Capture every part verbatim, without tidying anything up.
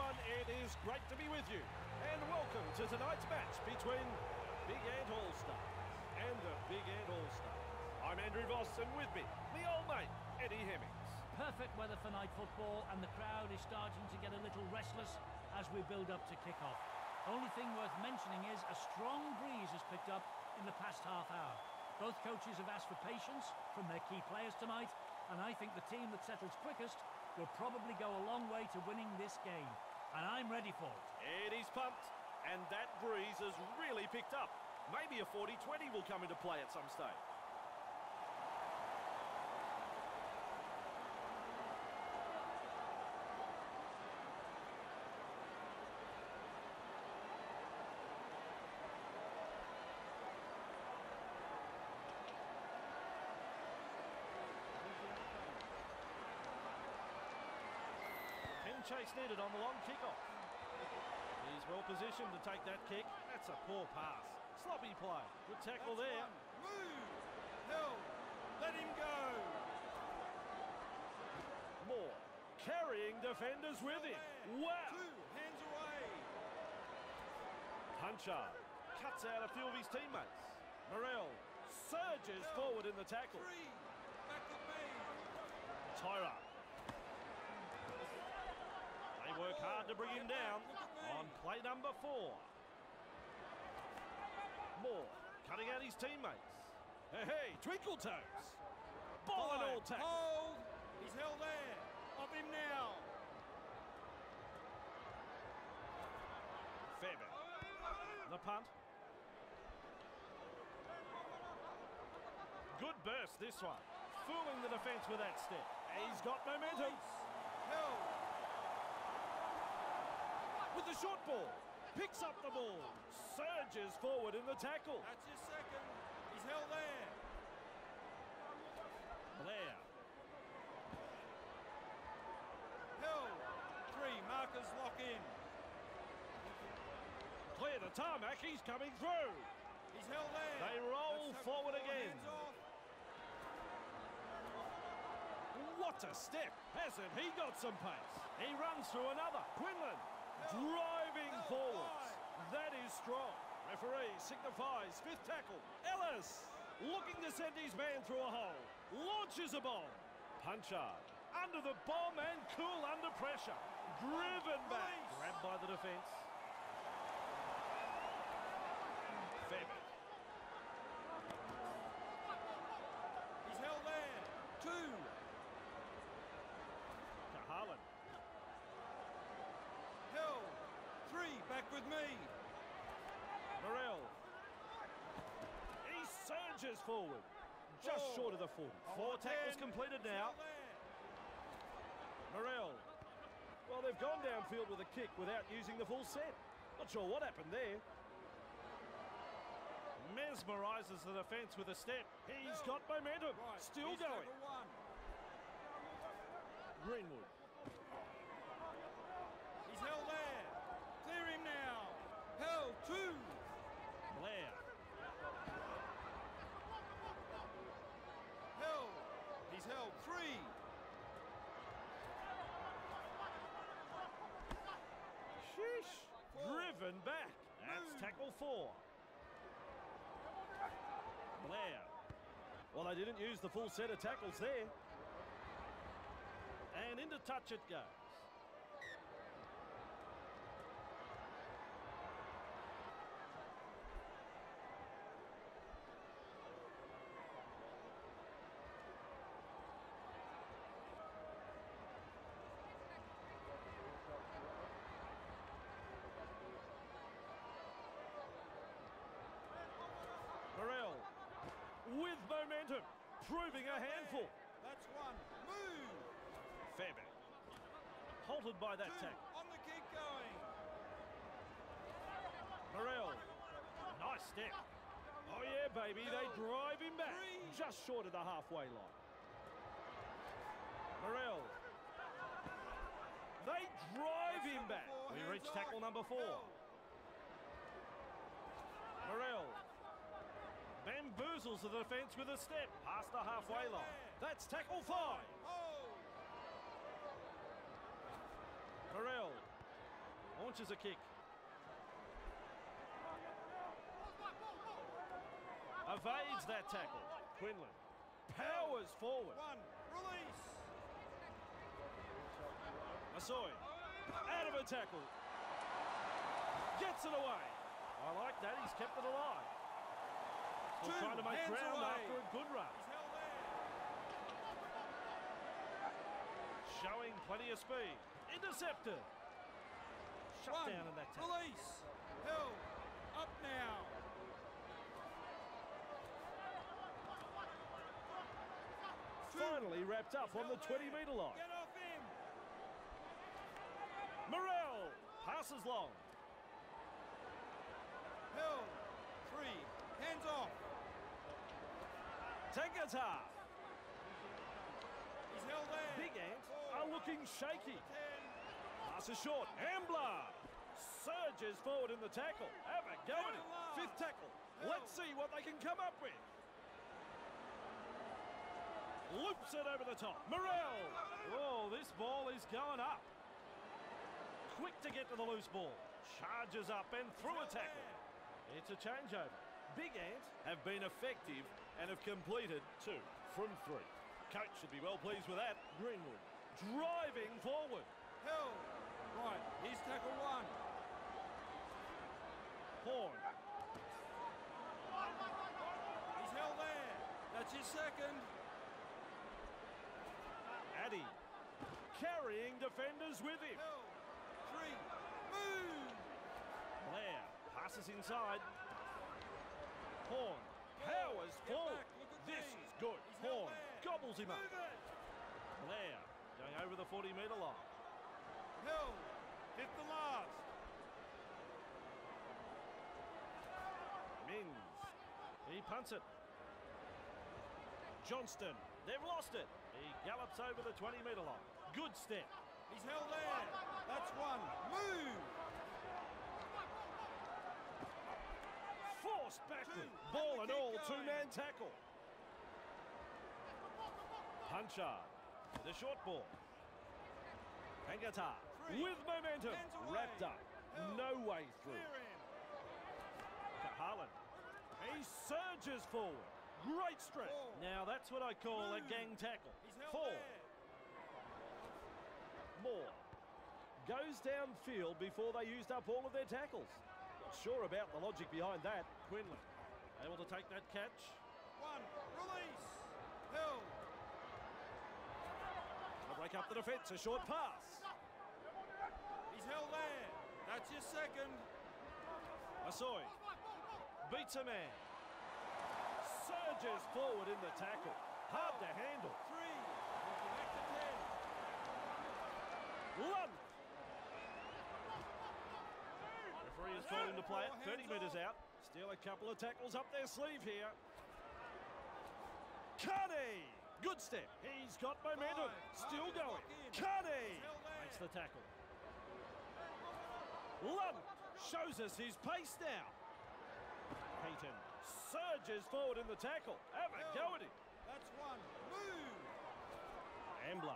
everyone, it is great to be with you. And welcome to tonight's match between Big Ant All-Stars and the Big Ant All-Stars. I'm Andrew Voss, and with me, the old mate, Eddie Hemmings. Perfect weather for night football, and the crowd is starting to get a little restless as we build up to kick-off. Only thing worth mentioning is a strong breeze has picked up in the past half hour. Both coaches have asked for patience from their key players tonight, and I think the team that settles quickest will probably go a long way to winning this game. And I'm ready for it. Eddie's pumped, and that breeze has really picked up. Maybe a forty twenty will come into play at some stage. Chase needed on the long kickoff. He's well positioned to take that kick. That's a poor pass. Sloppy play. Good tackle That's there. One. Move! Hill! Let him go! More. Carrying defenders with him. Wow! Two. Hands away. Puncher. Cuts out a few of his teammates. Morel surges Hill. forward in the tackle. Three. Back with me. Tyra. They work hard to bring him down on play number four. Moore cutting out his teammates. Hey, hey, Twinkle Toes. Ball and all tackle. Hold. He's held there. Off him now. Fairbairn. The punt. Good burst this one. Fooling the defence with that step. He's got momentum. Held. With the short ball, picks up the ball, surges forward in the tackle. That's his second. He's held there. Blair. Held. Three. Markers lock in. Clear the tarmac. He's coming through. He's held there. They roll That's forward four, again. Hands off. What a step. Hasn't he got some pace? He runs through another. Quinlan. Driving forwards. That is strong. Referee signifies fifth tackle. Ellis looking to send his man through a hole. Launches a bomb. Puncher under the bomb and cool under pressure. Driven back. Grabbed by the defence. Fairbairn. He's held there. Two. Kahalan. Hill, three, back with me. Morel. He surges forward. Just Four. short of the forty. Four Oh, tackles ten. completed now. Morel. Well, they've gone downfield with a kick without using the full set. Not sure what happened there. Mesmerises the defence with a step. He's Hill. got momentum. Right. Still He's going. one. Greenwood. He's held there. Clear him now. Held, two. Blair. Held. He's held, three. Sheesh. Four. Driven back. That's Move. tackle four. Blair. Well, they didn't use the full set of tackles there. And into touch it goes. Morel with momentum, proving a handful. That's one. Move. Fairbairn halted by that Two. tackle. On the kick going. Morel, nice step. Oh yeah, baby, they drive him back. Three. Just short of the halfway line. Morel. They drive him back. We reach tackle number four. Morel bamboozles the defence with a step past the halfway line. That's tackle five. Oh. Morel launches a kick. Evades that tackle. Quinlan powers forward. One, release. Masoi out of a tackle. Gets it away. I like that. He's kept it alive. Still Two, trying to make hands ground away. after a good run. He's held there. Showing plenty of speed. Intercepted. Shut One, down in that tackle. release. Held. Up now. Two. Finally wrapped up He's on the held twenty there. metre line. Get off him. Morel passes long. Held. Three. Hands off. Tengata. He's held there. Big Ant Four. are looking shaky. Ten. Pass is short. Ambler surges forward in the tackle. Have a go at it. Fifth tackle. Let's see what they can come up with. Loops it over the top. Morel. Oh, this ball is going up. Quick to get to the loose ball. Charges up and through a tackle. It's a changeover. Big Ant have been effective and have completed two from three. Coach should be well pleased with that. Greenwood driving forward. Held. Right. He's tackle one. Horn. He's held there. That's his second. Addy carrying defenders with him. Held. Three. Move. Blair passes inside. Horn powers Get forward. back, look at This me. is good. He's held Horn there. gobbles him up. Move it. Blair going over the forty metre line. Held. Hit the last. Mins. He punts it. Johnston. They've lost it. He gallops over the twenty metre line. Good step. He's held there. That's one. Move. Forced backward. Two. Ball And and the all. kick going. Two-man tackle. Punchard with a short ball. Pangata Three. with momentum. Hands away. Wrapped up. Held. No way through. Clear him. Harlan. He surges forward. Great strength. Four. Now that's what I call a Move. gang tackle. He's held Four. there. Moore goes downfield before they used up all of their tackles. Not sure about the logic behind that. Quinlan able to take that catch. One. Release. Held. They'll break up the defence. A short pass. He's held there. That's his second. Masoi beats a man. Surges forward in the tackle. Hard to handle. Three. Back to ten. Lunt. Referee has told him to play it. thirty metres out. Still a couple of tackles up their sleeve here. Carney. Good step. He's got momentum. Five. Still After the going. lock in. Carney He's held there. makes the tackle. Lunt shows us his pace now. Payton surges forward in the tackle. Have a Held. go at him. That's one. Move. Ambler.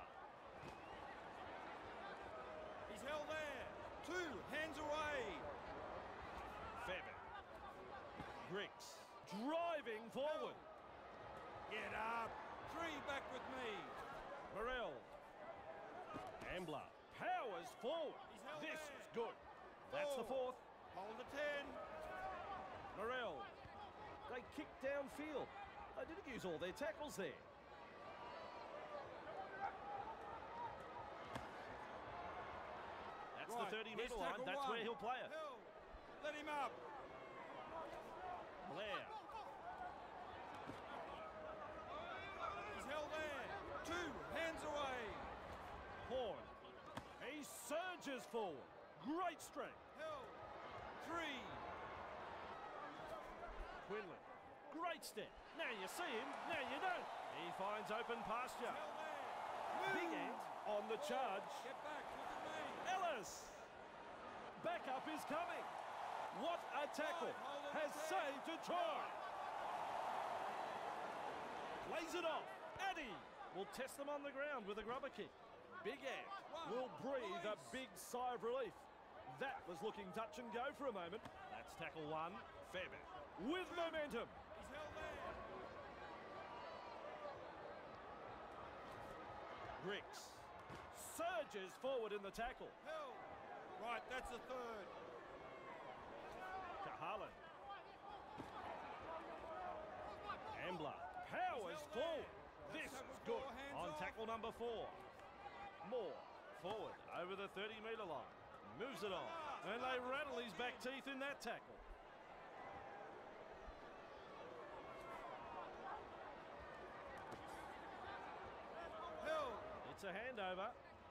He's held there. Two. Hands away. Fairbairn. Griggs driving forward. Get up. Three back with me. Morel. Ambler powers forward. He's held This there. is good. That's the Four. fourth. Hold the ten. Morel. They kicked downfield. They didn't use all their tackles there. That's Right, the thirty here's metre line. tackle That's one. where he'll play it. Held. Let him up. Blair. He's held there. Two. Hands away. Horn. He surges forward. Great strength. Held. Three. Quinlan. Great step. Now you see him, now you don't. He finds open pasture. Held there. Big Move. Ant on the charge. Get back. Look at me. Ellis. Backup is coming. What a tackle. Hold it Has at ten. saved a try. Lays it off. Addy will test them on the ground with a grubber kick. Big Ant will breathe a big sigh of relief. That was looking touch and go for a moment. That's tackle one. Fairbairn with momentum. He's held there. Ricks surges forward in the tackle. Held. Right, that's the third. Kahalan. Ambler powers forward. This is good on tackle number four. Moore forward over the thirty metre line. Moves it on. And they rattle his back teeth in that tackle. Held. It's a handover.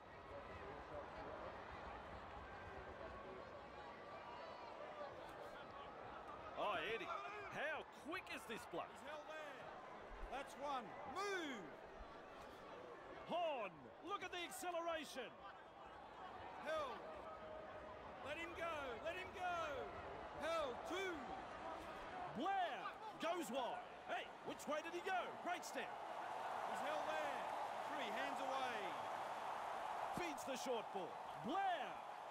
Oh, Eddie, how quick is this bloke? He's held there. That's one. Move. Horn, look at the acceleration. Held. Let him go. Let him go. Held. Two. Blair goes wide. Hey, which way did he go? Great step. He's held there. Three. Hands away. Feeds the short ball. Blair.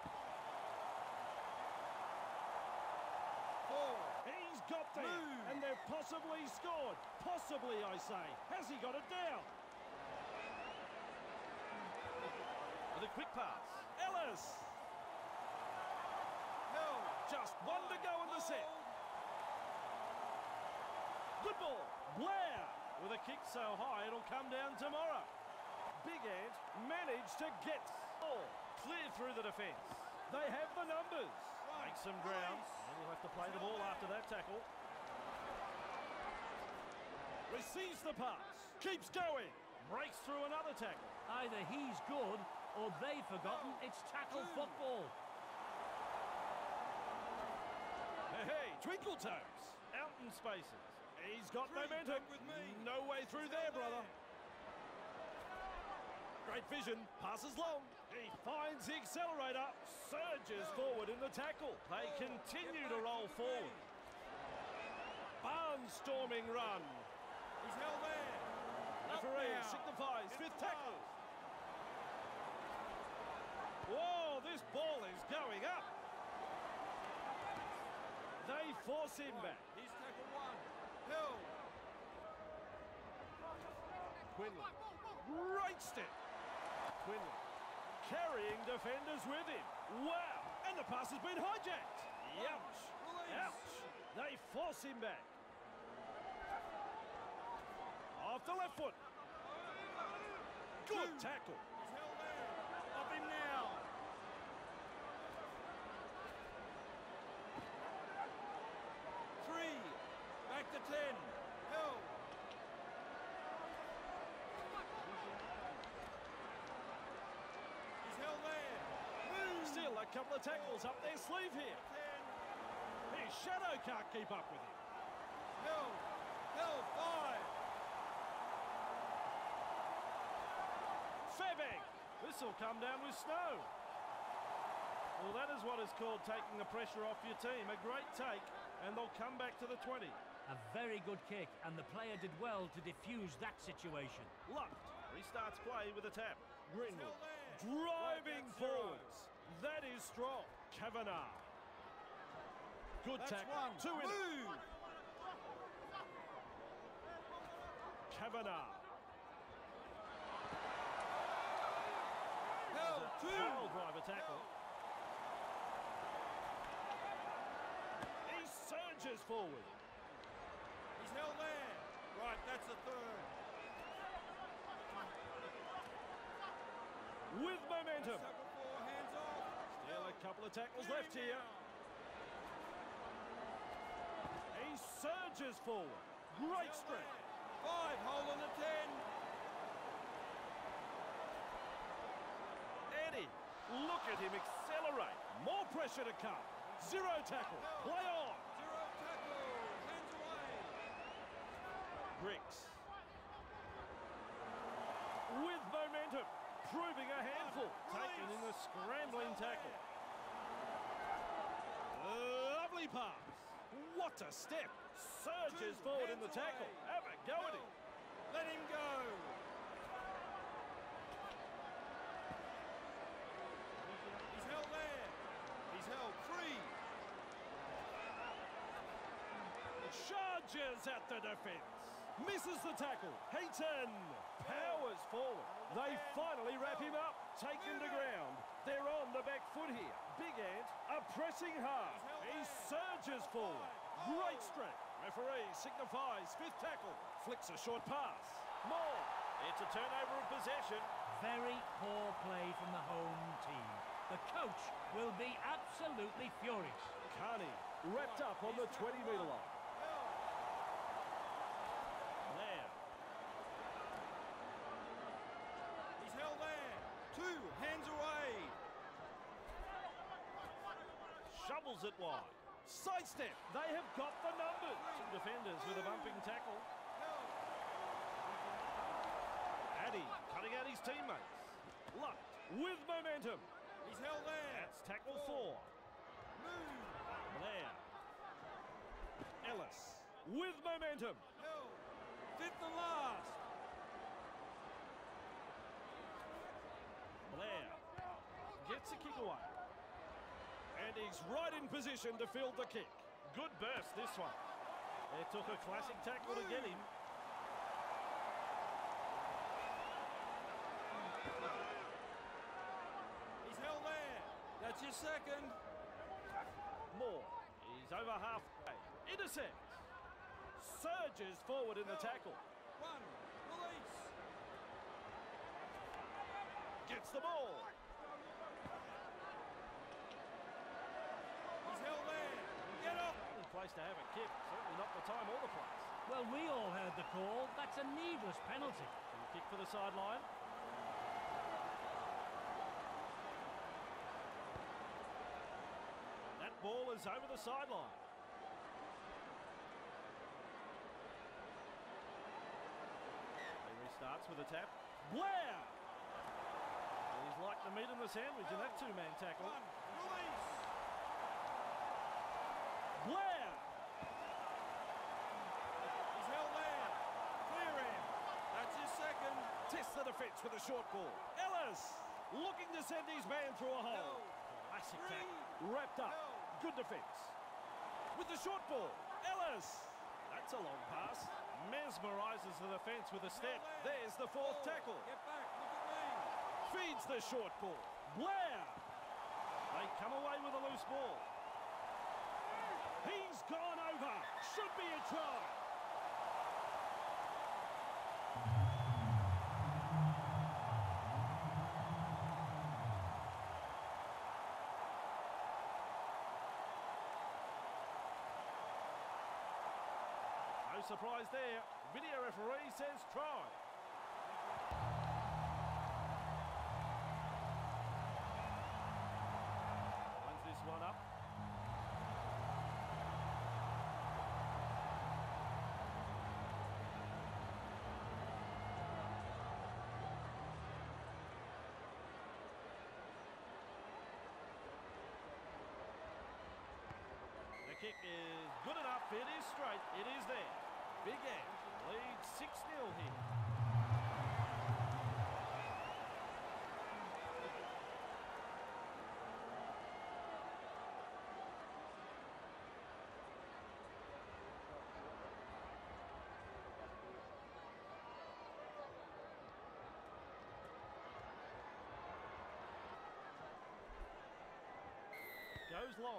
Four. He's got there. Move. And they've possibly scored. Possibly, I say. Has he got it down? With a quick pass. Ellis. Held. Just one to go in the set. Good ball. Blair with a kick so high it'll come down tomorrow. Big Ant managed to get ball clear through the defence. They have the numbers. Make some ground. And he'll have to play the ball after that tackle. Receives the pass. Keeps going. Breaks through another tackle. Either he's good or they've forgotten it's tackle football. Hey, hey, Twinkle Toes. Out in spaces. He's got Three, momentum. back with me. No way through there, brother. Great vision. Passes long. He finds the accelerator. Surges forward in the tackle. They continue to roll forward. Barnstorming run. He's held there. Referee now. signifies Get fifth the tackle. pass. Whoa, this ball is going up. They force him back. He's tackle one. Held. Quinlan. Great step. Quinlan carrying defenders with him. Wow. And the pass has been hijacked. Ouch. Release. Ouch. They force him back. Off the left foot. Good tackle. He's held there. Up him now. Three. Back to ten. Held. He's held there. Move. Still a couple of tackles up their sleeve here. Ten. His shadow can't keep up with him. Held. Held. Five. Fairbank. This will come down with snow. Well, that is what is called taking the pressure off your team. A great take, and they'll come back to the twenty. A very good kick, and the player did well to diffuse that situation. Luft restarts play with a tap. Greenwood held there. driving Right, that's zero. forwards. That is strong. Kavanagh. Good That's tackle. one. Two in it. Move. Kavanagh. Held. Two. Foul driver tackle. He surges forward. He's held there. Right, that's the third. With momentum. Tackle four, hands off. Still a couple of tackles left here. He surges forward. Great strength. Five, hold on the ten. Eddie, look at him accelerate. More pressure to come. Zero tackle. Play on. Zero tackle. Hands away. Ricks. With momentum. Proving a handful. Taken in the scrambling tackle. Lovely pass. What a step. Surges forward in the tackle. Have a go at him. Let him go. He's held there. He's surges at the defence. Misses the tackle. Hayton powers forward. They finally wrap him up. Take him to ground. They're on the back foot here. Big Ant are pressing hard. He surges forward. Great strength. Referee signifies fifth tackle. Flicks a short pass. More. It's a turnover of possession. Very poor play from the home team. The coach will be absolutely furious. Carney wrapped up on the twenty metre line. There. He's held there. Two hands away. Shovels it wide. Sidestep. They have got the numbers. Some defenders with a bumping tackle. Addy cutting out his teammates. Luck with momentum. He's held there. That's tackle four. Move. Blair. Ellis with momentum. Held. Fifth and last. Blair gets a kick away. And he's right in position to field the kick. Good burst, this one. It took a classic tackle to get him. He's held there. That's your second. Moore. He's over halfway. Intercepts. Surges forward in the tackle. One. Release. Gets the ball. He's held there. Get up. Only place to have a kick. Certainly not the time or the place. Well, we all heard the call. That's a needless penalty. Free kick for the sideline. That ball is over the sideline. He restarts with a tap. Blair! He's like the meat and the sandwich in that two-man tackle. One. Release. Blair! He's held there. Clear him. That's his second. Tests the defence with a short ball. Ellis looking to send his man through a hole. Classic tackle. Wrapped up. Good defence. With the short ball. Ellis. That's a long pass. Mesmerises the defence with a step. There's the fourth tackle. Get back. Look at me. Feeds the short ball. Blair. They come away with a loose ball. He's gone over. Should be a try. No surprise there. Video referee says try. Lines this one up. The kick is good enough. It is straight. It is there. Big Ant leads six nil here. Goes long.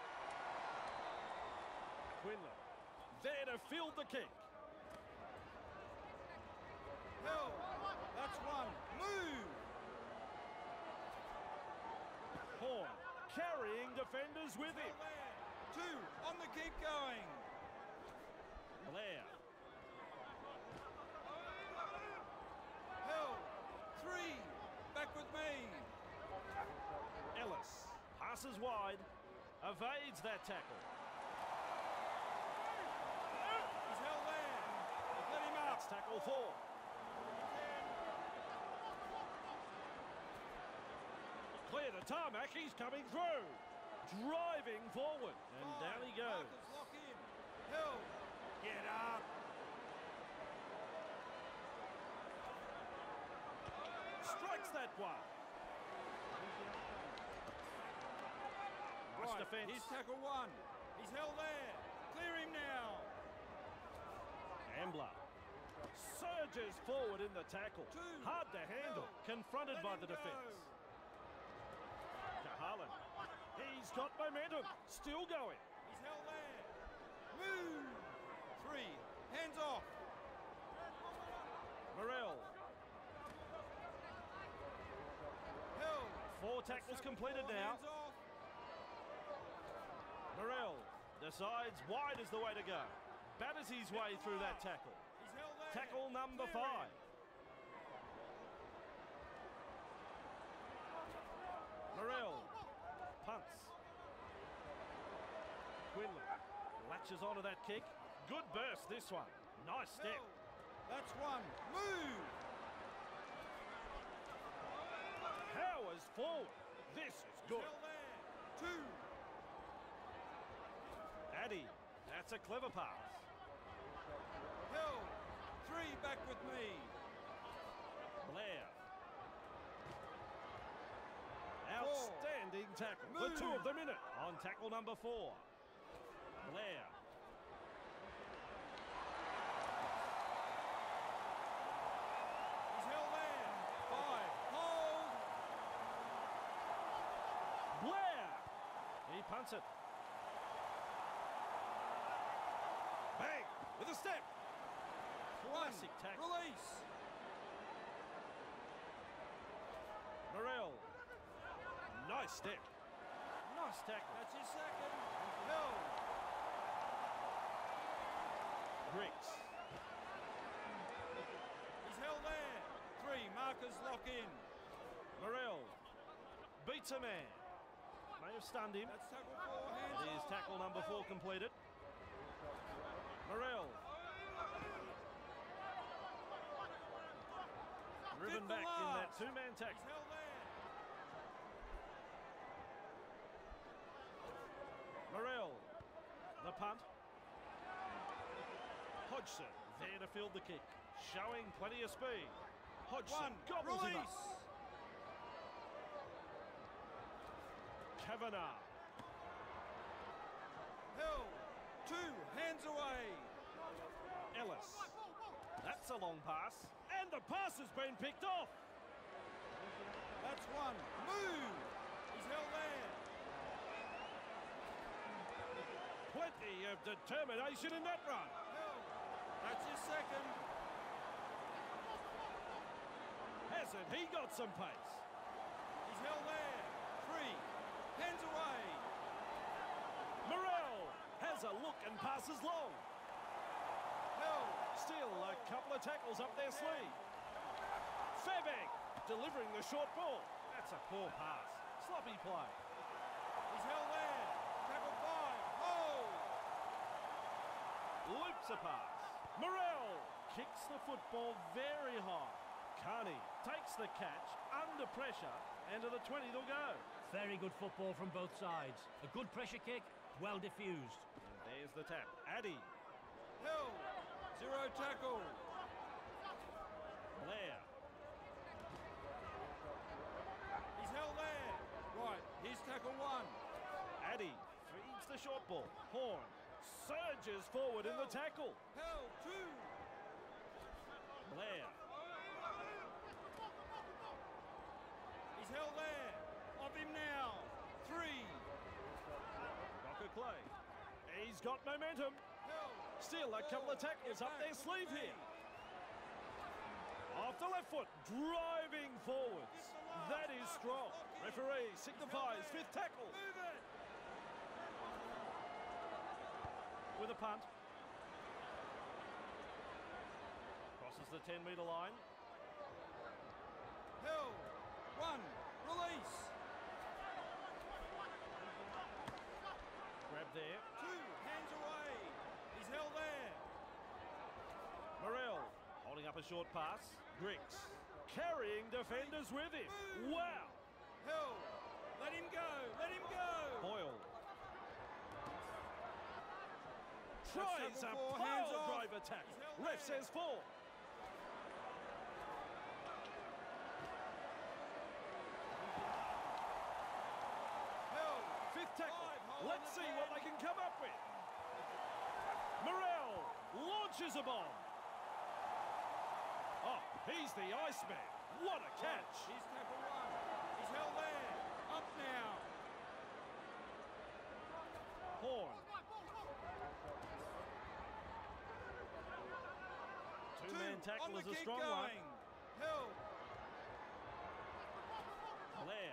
Quinlan there to field the kick. Held. That's one. Move. Horn carrying defenders with him. Held there. Two. On the keep going. Blair. Held. Three. Back with me. Ellis passes wide. Evades that tackle. He's held there. Let him up. That's tackle four. Clear the tarmac. He's coming through. Driving forward. And Five. down he goes. Marcus, lock in. Held. Get up. Strikes that one. Nice Right, defence. here's tackle one. He's held there. Clear him now. Gambler surges forward in the tackle. Two. Hard to handle. Hill. Confronted Let by him the go. defence. Cahalan. He's got momentum. Still going. He's held there. Move. Three. Hands off. Morel. Hill. Four tackles completed now. Hands off. Morel decides wide is the way to go. Batters his way through that tackle. He's held there. Tackle number Clear five. him. Morel punts. Quinlan latches onto that kick. Good burst this one. Nice step. Hill. That's one. Move. Powers forward. This is He's good. held there. Two. Addy. That's a clever pass. Hill. Three back with me. Blair. Outstanding tackle. The two of them in it on tackle number four. Blair. He's held there. Five. Hold. Blair. He punts it. Bang. With a step. Classic One. tackle. Release. Morel. Nice step. Nice tackle. That's his second. Hill. Griggs. He's held there. Three. Markers lock in. Morel. Beats a man. May have stunned him. That's tackle four. Hands It is off. tackle number four Hill. completed. Morel. Driven Fifth back and in that last. two-man He's tackle. held there. Morel. The punt. Hodgson there to field the kick. Showing plenty of speed. Hodgson One. gobbles him Release. up. Kavanagh. Hill. Two. Hands away. Ellis. That's a long pass. And the pass has been picked off. That's one. Move. He's held there. Plenty of determination in that run. Hill. That's his second. Hasn't he got some pace? He's held there. Three. Hands away. Morel has a look and passes long. Hill. Still a couple of tackles up their sleeve. Fairbank delivering the short ball. That's a poor pass. Sloppy play. He's held there. Tackle five. Hold. Loops a pass. Morel kicks the football very high. Carney takes the catch under pressure, and to the twenty they'll go. Very good football from both sides. A good pressure kick, well diffused. And there's the tap. Addy. Hill. Zero tackle. Blair. He's held there. Right. Here's tackle one. Addy feeds the short ball. Horn surges forward in the tackle. Hill. Two. Blair. He's held there. Off him now. Three. Rocker Clay. He's got momentum. Hill. Still a couple of tackles up their sleeve here. Off the left foot, driving forwards. That is strong. Referee signifies fifth tackle. Move it. With a punt. Crosses the ten metre line. Hill. One. Release. Grab there. Two. Hands away. He's held there. Morel holding up a short pass. Griggs carrying defenders with him. Wow. Hill. Let him go. Let him go. Boyle. Tries a tackle four, hands pile off. driver tackle. He's held Ref there. says four. Hill. Fifth tackle. Five, hold Let's it see there. what they can come up with. Morel launches a bomb. He's the Iceman. What a catch. He's tackle one. He's held there. Up now. Horn. Two-man tackle is a strong one. Held. Blair.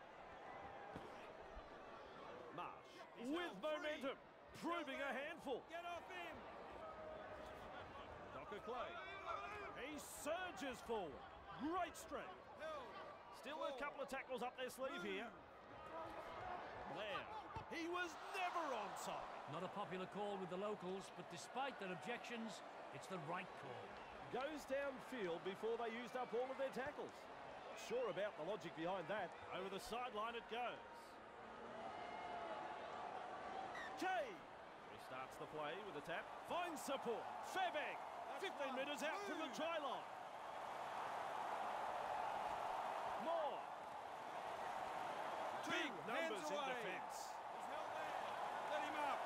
Marsh with momentum, proving a handful. Get off him. Docker Clay. He surges forward. Great strength. Held. Still a couple of tackles up their sleeve here. Blair. He was never onside. Not a popular call with the locals, but despite their objections, it's the right call. Goes downfield before they used up all of their tackles. Sure about the logic behind that. Over the sideline it goes. Kay restarts the play with a tap. Finds support. Fairbank. fifteen metres out from the try line. More. Big numbers in defence. He's held there. Let him up.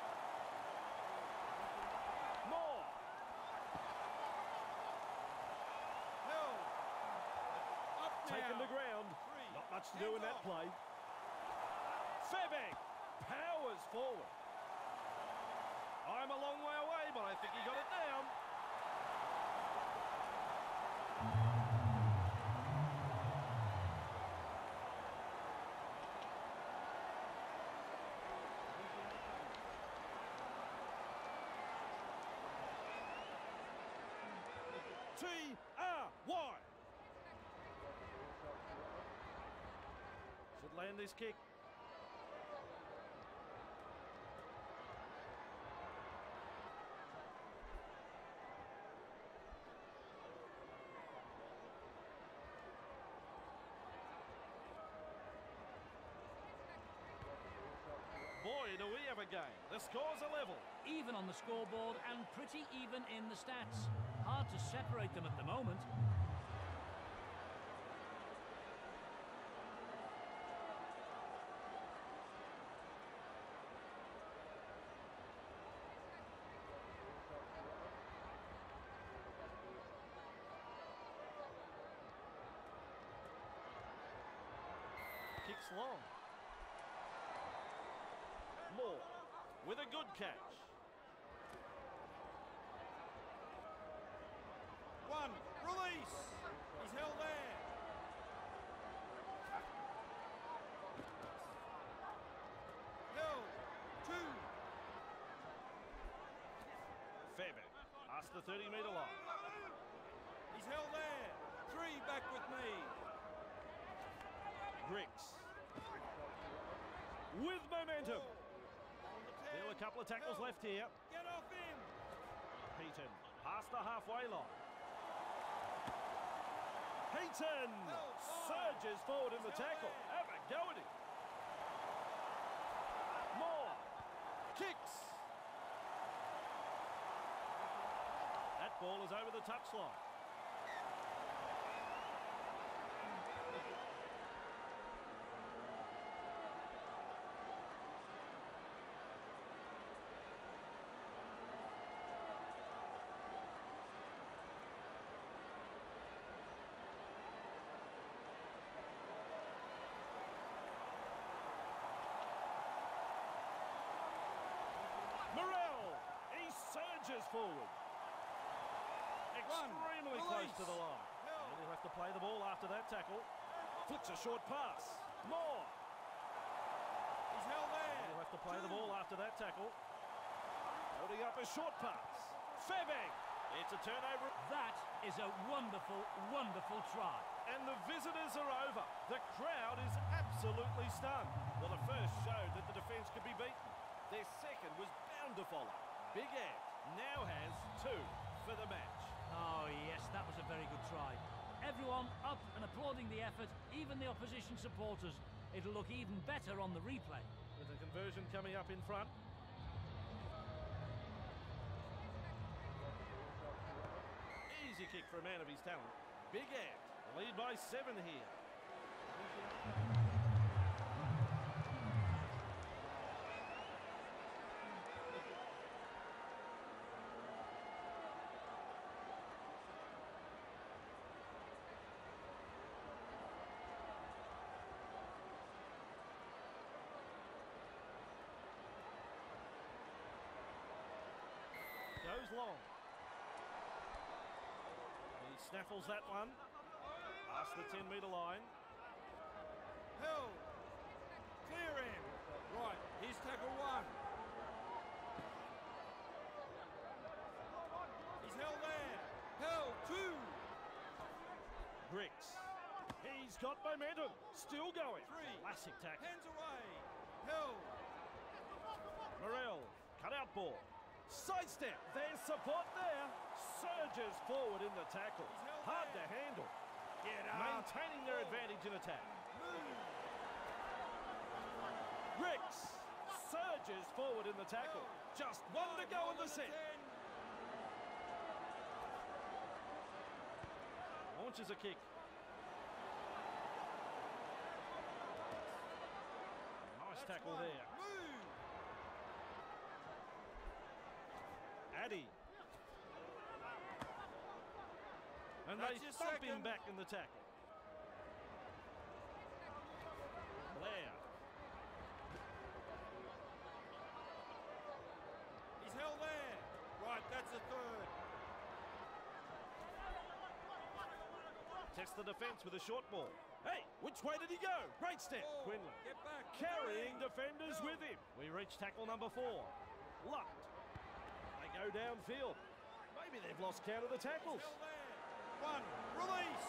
More. Held. Up now. Taken to ground. Three. Not much to do in Hands that off. play. Fairbank powers forward. I'm a long way away, but I think he got it down. T R Y. Should land this kick. Boy, do we have a game. The score's a level. Even on the scoreboard and pretty even in the stats. Hard to separate them at the moment. Kicks long. Moore with a good catch. One. Release. He's held there. Held. Two. Fairbank past the thirty metre line. He's held there. Three back with me. Griggs with momentum. On the ten. Still a couple of tackles Held. left here. Get off him. Heaton past the halfway line. Heaton surges forward in the tackle. Have a go at him. Moore kicks. That ball is over the touchline. Surges forward. Extremely One. close to the Release. line. Held. And he'll have to play the ball after that tackle. Flicks a short pass. Moore. He's held there. And he'll have to play Two. the ball after that tackle. Holding up a short pass. Fairbank. It's a turnover. That is a wonderful, wonderful try. And the visitors are over. The crowd is absolutely stunned. Well, the first showed that the defence could be beaten. Their second was bound to follow. Big Ant now has two for the match. Oh, yes, that was a very good try. Everyone up and applauding the effort, even the opposition supporters. It'll look even better on the replay. With the conversion coming up in front. Easy kick for a man of his talent. Big Ant, lead by seven here. goes long. He snaffles that one. Past the ten metre line. Held. Clear him. Right, here's tackle one. He's held there. Held two. Grix. He's got momentum. Still going. Three. Classic tackle. Hands away. Held. Morel. Cut out ball. Sidestep. There's support there. Surges forward in the tackle. Hard to handle. Get up. Maintaining their advantage in attack. Move. Grix surges forward in the tackle. Just one to go in the set. Launches a kick. Nice That's tackle one. there. Move. Addy. And That's they your thump him second. back in the tackle. Blair. He's held there. Right, that's a third. Tests the defence with a short ball. Hey, which way did he go? Great step, Four. Quinlan. Get back. Carrying Keep going. defenders Held. with him. We reach tackle number four. Lucked. They go downfield. Maybe they've lost count of the tackles. Held there. One. Release.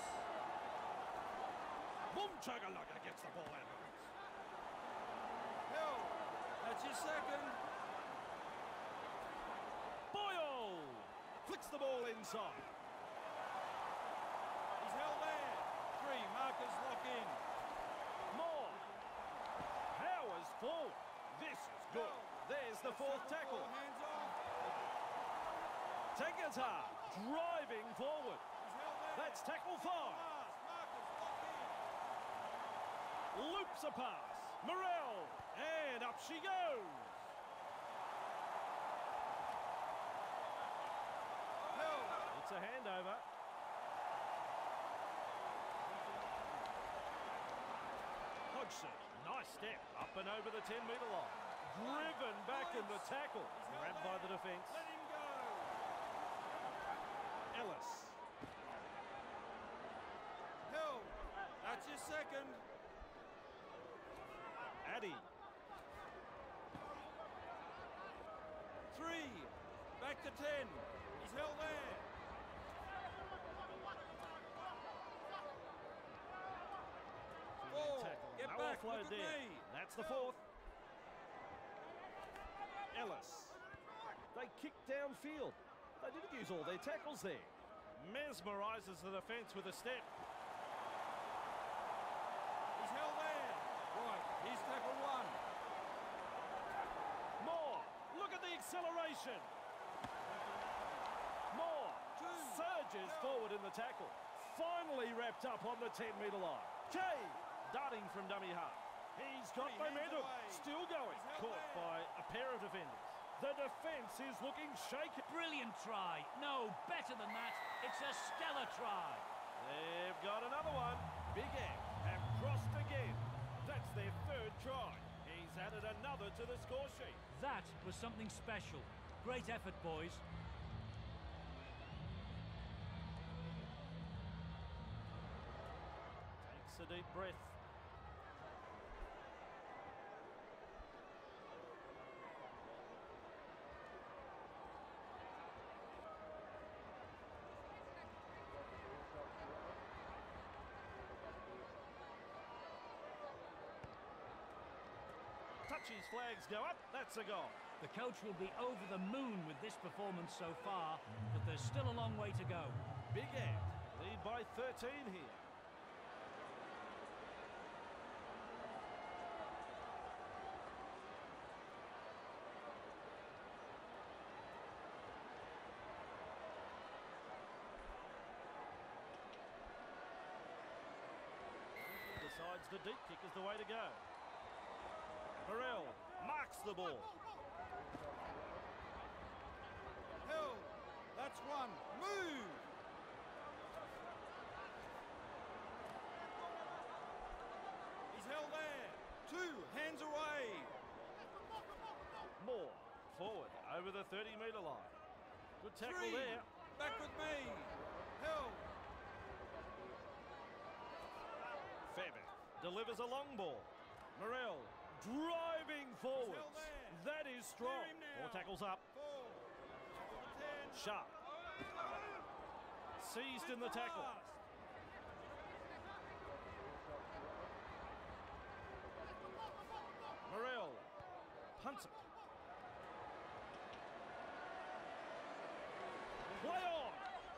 Boom chugga-lugga gets the ball out of it. Held. That's your second. Boyle flicks the ball inside. He's held there. Three. Markers lock in. More. Powers forward. This is good. There's the fourth tackle. Hands off. Tegata driving forward. He's held there. That's tackle five. Pass. Markers lock in. Loops a pass. Morel. And up she goes. Held. It's a handover. Hodgson. Nice step. Up and over the ten metre line. Driven back in the tackle. Grabbed by the defence. Let him go. Ellis. Held. That's your second. Addy. Three. Back to ten. He's held there. Four. Tackle. Get No back. offload Look at there. me. That's the fourth. Ellis. They kicked downfield. They didn't use all their tackles there. Mesmerises the defence with a step. He's held there. Right. Here's tackle one. More. Look at the acceleration. More. Two. Surges forward in the tackle. Finally wrapped up on the ten metre line. Kay. Darting from dummy half. He's got Three hands momentum. away. Still going. He's held Caught there. by a pair of defenders. The defence is looking shaken. Brilliant try. No, better than that. It's a stellar try. They've got another one. Big Ant have crossed again. That's their third try. He's added another to the score sheet. That was something special. Great effort, boys. Takes a deep breath. Touchy's flags go up. That's a goal. The coach will be over the moon with this performance so far, but there's still a long way to go. Big Ant lead by thirteen here. Decides the deep kick is the way to go. Burrell marks the ball. Held. That's one. Move. He's held there. Two. Hands away. Moore forward over the thirty metre line. Good tackle Three. there. Back with me. Held. Fairbairn delivers a long ball. Morel driving forwards. held there. That is strong. Clear him now. Four tackles up. Four. Ten. Sharp. Seized in the tackle. Last. Morel punts it. Play on.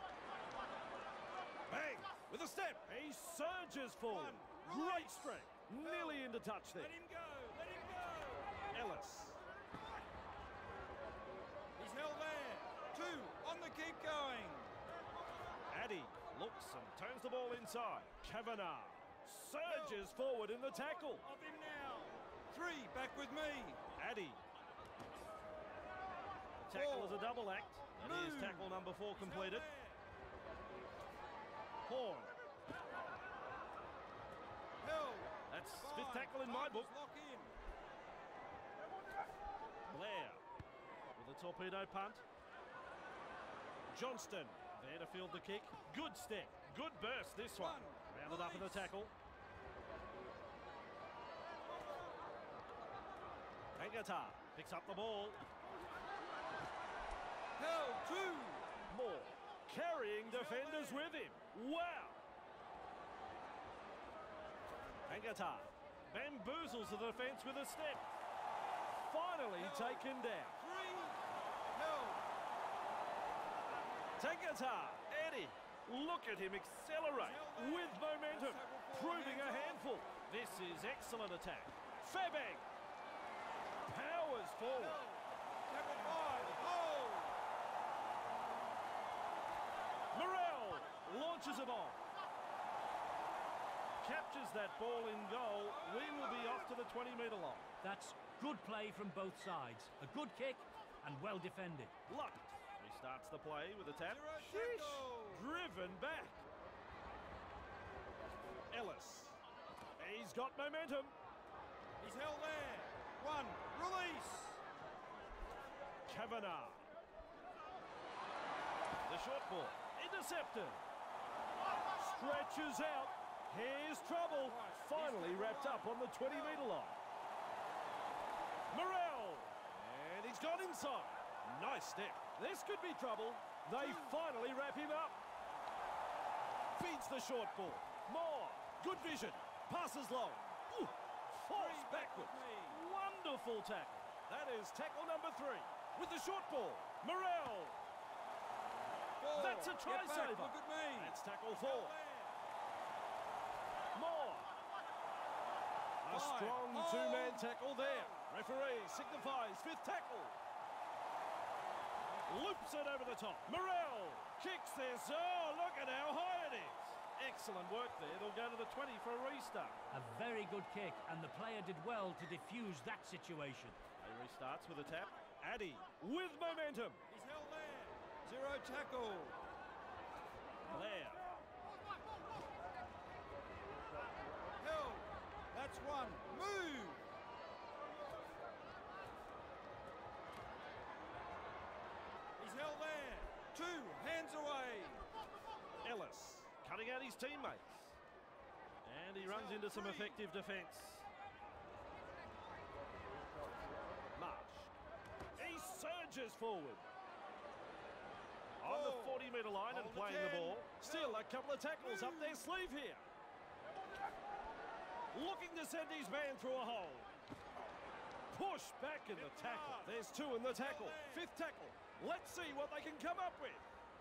Bang! With a step. He surges forward. One. Great Release. strength. Nearly into touch there. Let him go. Let him go. Ellis. He's held there. Two. On the keep going. Addy looks and turns the ball inside. Kavanagh surges forward in the tackle. Of him now. Three. Back with me. Addy. Tackle Four. is a double act. That is Move. tackle number four He's held completed. there. Horn. Held. That's Five. fifth tackle in my book. Tigers lock in. Blair with a torpedo punt. Johnston there to field the kick. Good step. Good burst this one. One. Rounded up in the Release. tackle. Angata picks up the ball. Held. Two. Moore carrying defenders with him. Wow. Angata bamboozles the defence with a step. Finally Held. taken down. Three. Held. Tangata, Eddie, look at him accelerate with momentum, proving a handful. This is excellent attack. Fairbank powers forward. Tackle five. Hold. Morel launches it on. Captures that ball in goal. We will be off to the twenty metre line. That's good play from both sides. A good kick and well defended. Luck restarts the play with a tap. Zero tackle. Driven back. Ellis. He's got momentum. He's held there. One. Release. Kavanagh. The short ball. Intercepted. Stretches out. Here's trouble. Finally wrapped up on the twenty metre line. Morel. And he's got inside. Nice step. This could be trouble. They finally wrap him up. Feeds the short ball. More. Good vision. Passes long. Ooh. Falls Three back backwards. with me. Wonderful tackle. That is tackle number three. With the short ball. Morel. Four. That's a try Get back. saver. Look at me. That's tackle Held four. there. More. A Five. strong Hold. two-man tackle there. Referee signifies fifth tackle. Loops it over the top. Morel kicks this. Oh, look at how high it is. Excellent work there. They'll go to the twenty for a restart. A very good kick, and the player did well to defuse that situation. He restarts with a tap. Addy with momentum. He's held there. Zero tackle. Blair. Held. That's one. Move. He's held there. Two. Hands away. Ellis cutting out his teammates. And he runs into some effective defence. Marsh. He surges forward. On the Four. forty metre line and Hold the playing the ten. ball. Still a couple of tackles up their sleeve here. Looking to send his man through a hole. Push back in the tackle. There's two in the tackle. Fifth tackle. Let's see what they can come up with.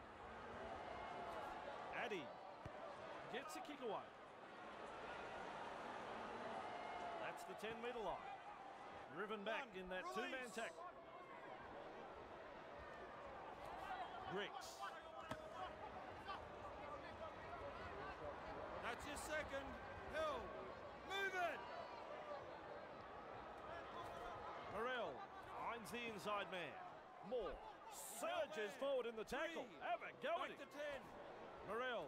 Addy gets a kick away. That's the ten metre line. Driven back One. in that Release. two-man tackle. Bricks. That's your second. Held. Move it. Morel finds the inside man. Moore surges forward in the tackle. Three. Have a go at Back him. to ten. Morel.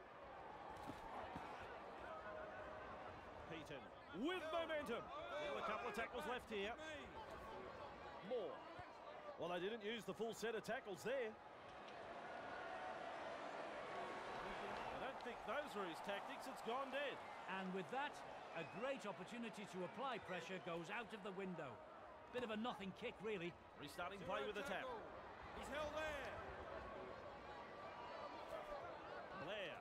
Peaton with momentum. Still a couple of tackles left here. Me. Moore. Well, they didn't use the full set of tackles there. think those were his tactics. It's gone dead. And with that, a great opportunity to apply pressure goes out of the window. Bit of a nothing kick, really. Restarting play with a tap. He's held there. Blair.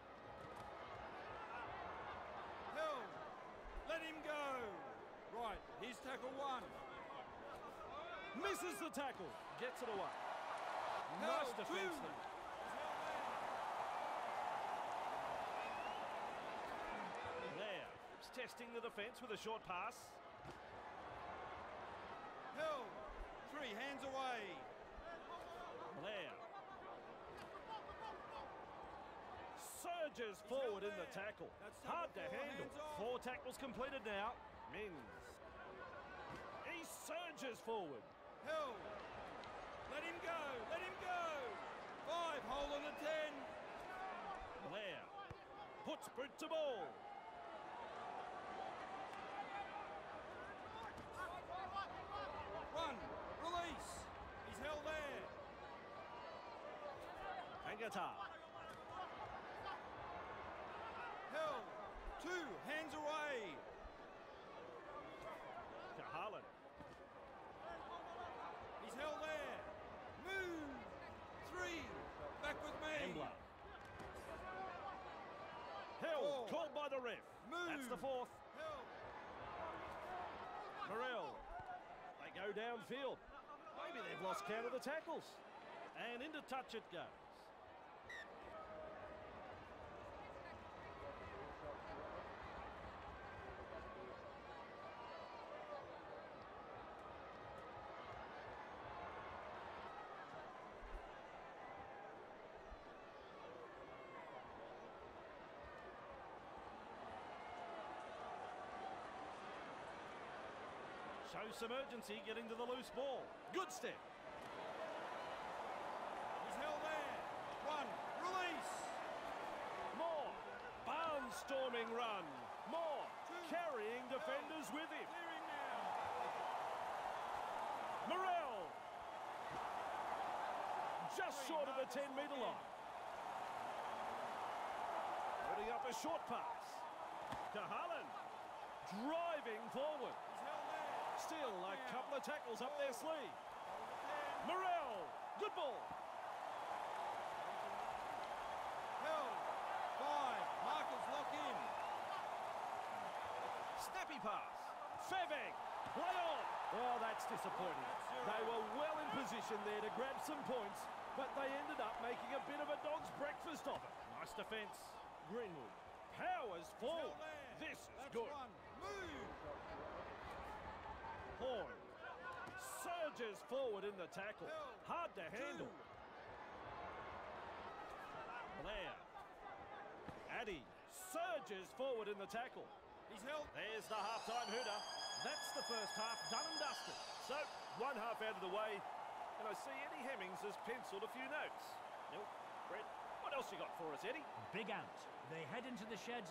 Held. Let him go. Right, here's tackle one. Misses the tackle. Gets it away. Held, Nice defence two. there. Blair is testing the defence with a short pass. Held. Three hands away. Blair. Surges forward in the tackle. That's Hard to tackle four, handle. hands off. Four tackles completed now. Mins. He surges forward. Held. Let him go. Let him go. Five. Hold on the ten. Blair puts boot to ball. One. Release. He's held there. Angata. Held. Two. Hands away. Kahalan. He's held there. Move. Three. Back with me. Embler. Held. Four. Called by the ref. Move. That's the fourth. Held. Morel. They go downfield. Maybe they've lost count of the tackles. And into touch it goes. Shows some urgency getting to the loose ball. Good step. He's held there. One. Release. More. Barnstorming run. More. Two. Carrying defenders with him. Clearing now. Morel. Just Three. short of the Marcus ten metre lock in. line. Putting up a short pass. Kahalan. Driving forward. He's held there. Still a Now. couple of tackles up their sleeve. Hold the ten. Morel. Good ball. Held. Five. Markers lock in. Snappy pass. Fevek. Play on. Oh, that's disappointing. They were well in position there to grab some points, but they ended up making a bit of a dog's breakfast of it. Nice defence. Greenwood powers forward. Held there. This is That's good. one. Move. Horn surges forward in the tackle. Held. Hard to handle. Two. Blair. Addy surges forward in the tackle. He's held. There's the half-time hooter. That's the first half done and dusted. So, one half out of the way, and I see Eddie Hemmings has penciled a few notes. Nope. Brett, what else you got for us, Eddie? Big out. They head into the sheds.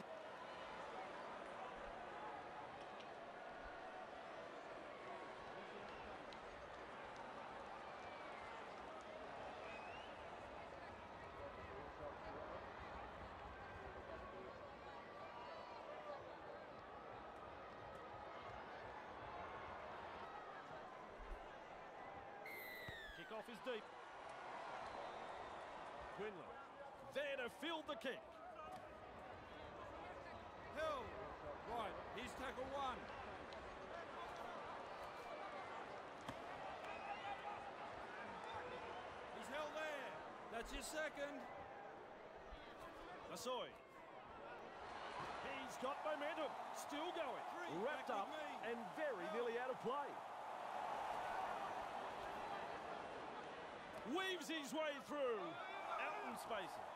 Kick-off is deep. Quinlan there to field the kick. Held. Right. Here's tackle one. He's held there. That's his second. Masoi. He's got momentum. Still going. Three, Wrapped back up with me. and very nearly out of play. Weaves his way through. Out in spaces.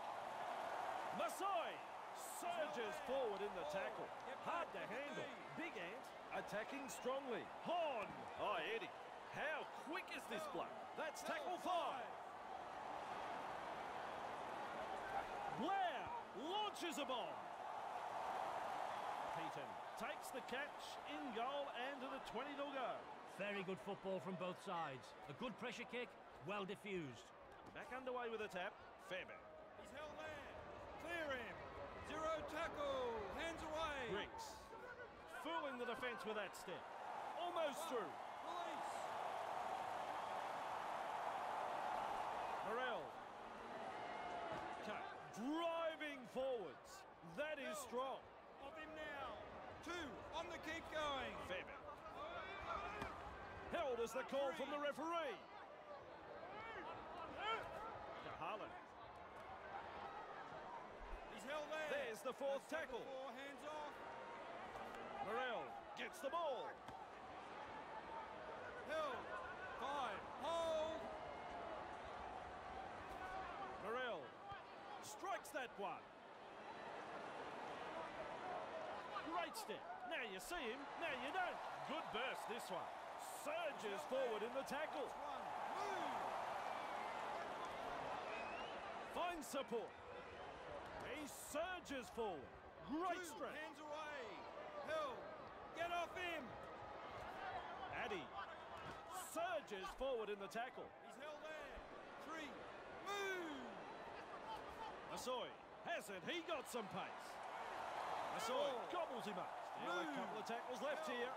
Masoi surges forward in the tackle. Hard to handle. Big Ant attacking strongly. Horn. Oh, Eddie. How quick is this bloke? That's tackle five. Blair launches a bomb. Peaton takes the catch in goal and to the twenty to go. Very good football from both sides. A good pressure kick, well diffused. Back underway with a tap. Fairback. He's held there. Clear him. Zero tackle. Hands away. Griggs fooling the defence with that step. Almost through. Release. Morel. Okay. Driving forwards. That is strong. Off him now. Two. On the keep going. Fairbairn. Held as the call from the referee. To Haaland. He's held there. There's the fourth That's tackle. Four, hands off. Morel gets the ball. Held. Five. Hold. Morel strikes that one. Great step. Now you see him, now you don't. Good burst this one. Surges forward in the tackle. One. Move. Finds support. He surges forward. Great Two. strength. Hands away. Held. Get off him. Addy surges forward in the tackle. He's held there. Three. Move. Masoi has it. He got some pace. Masoi Oh. gobbles him up. Still a Move. couple of tackles left here.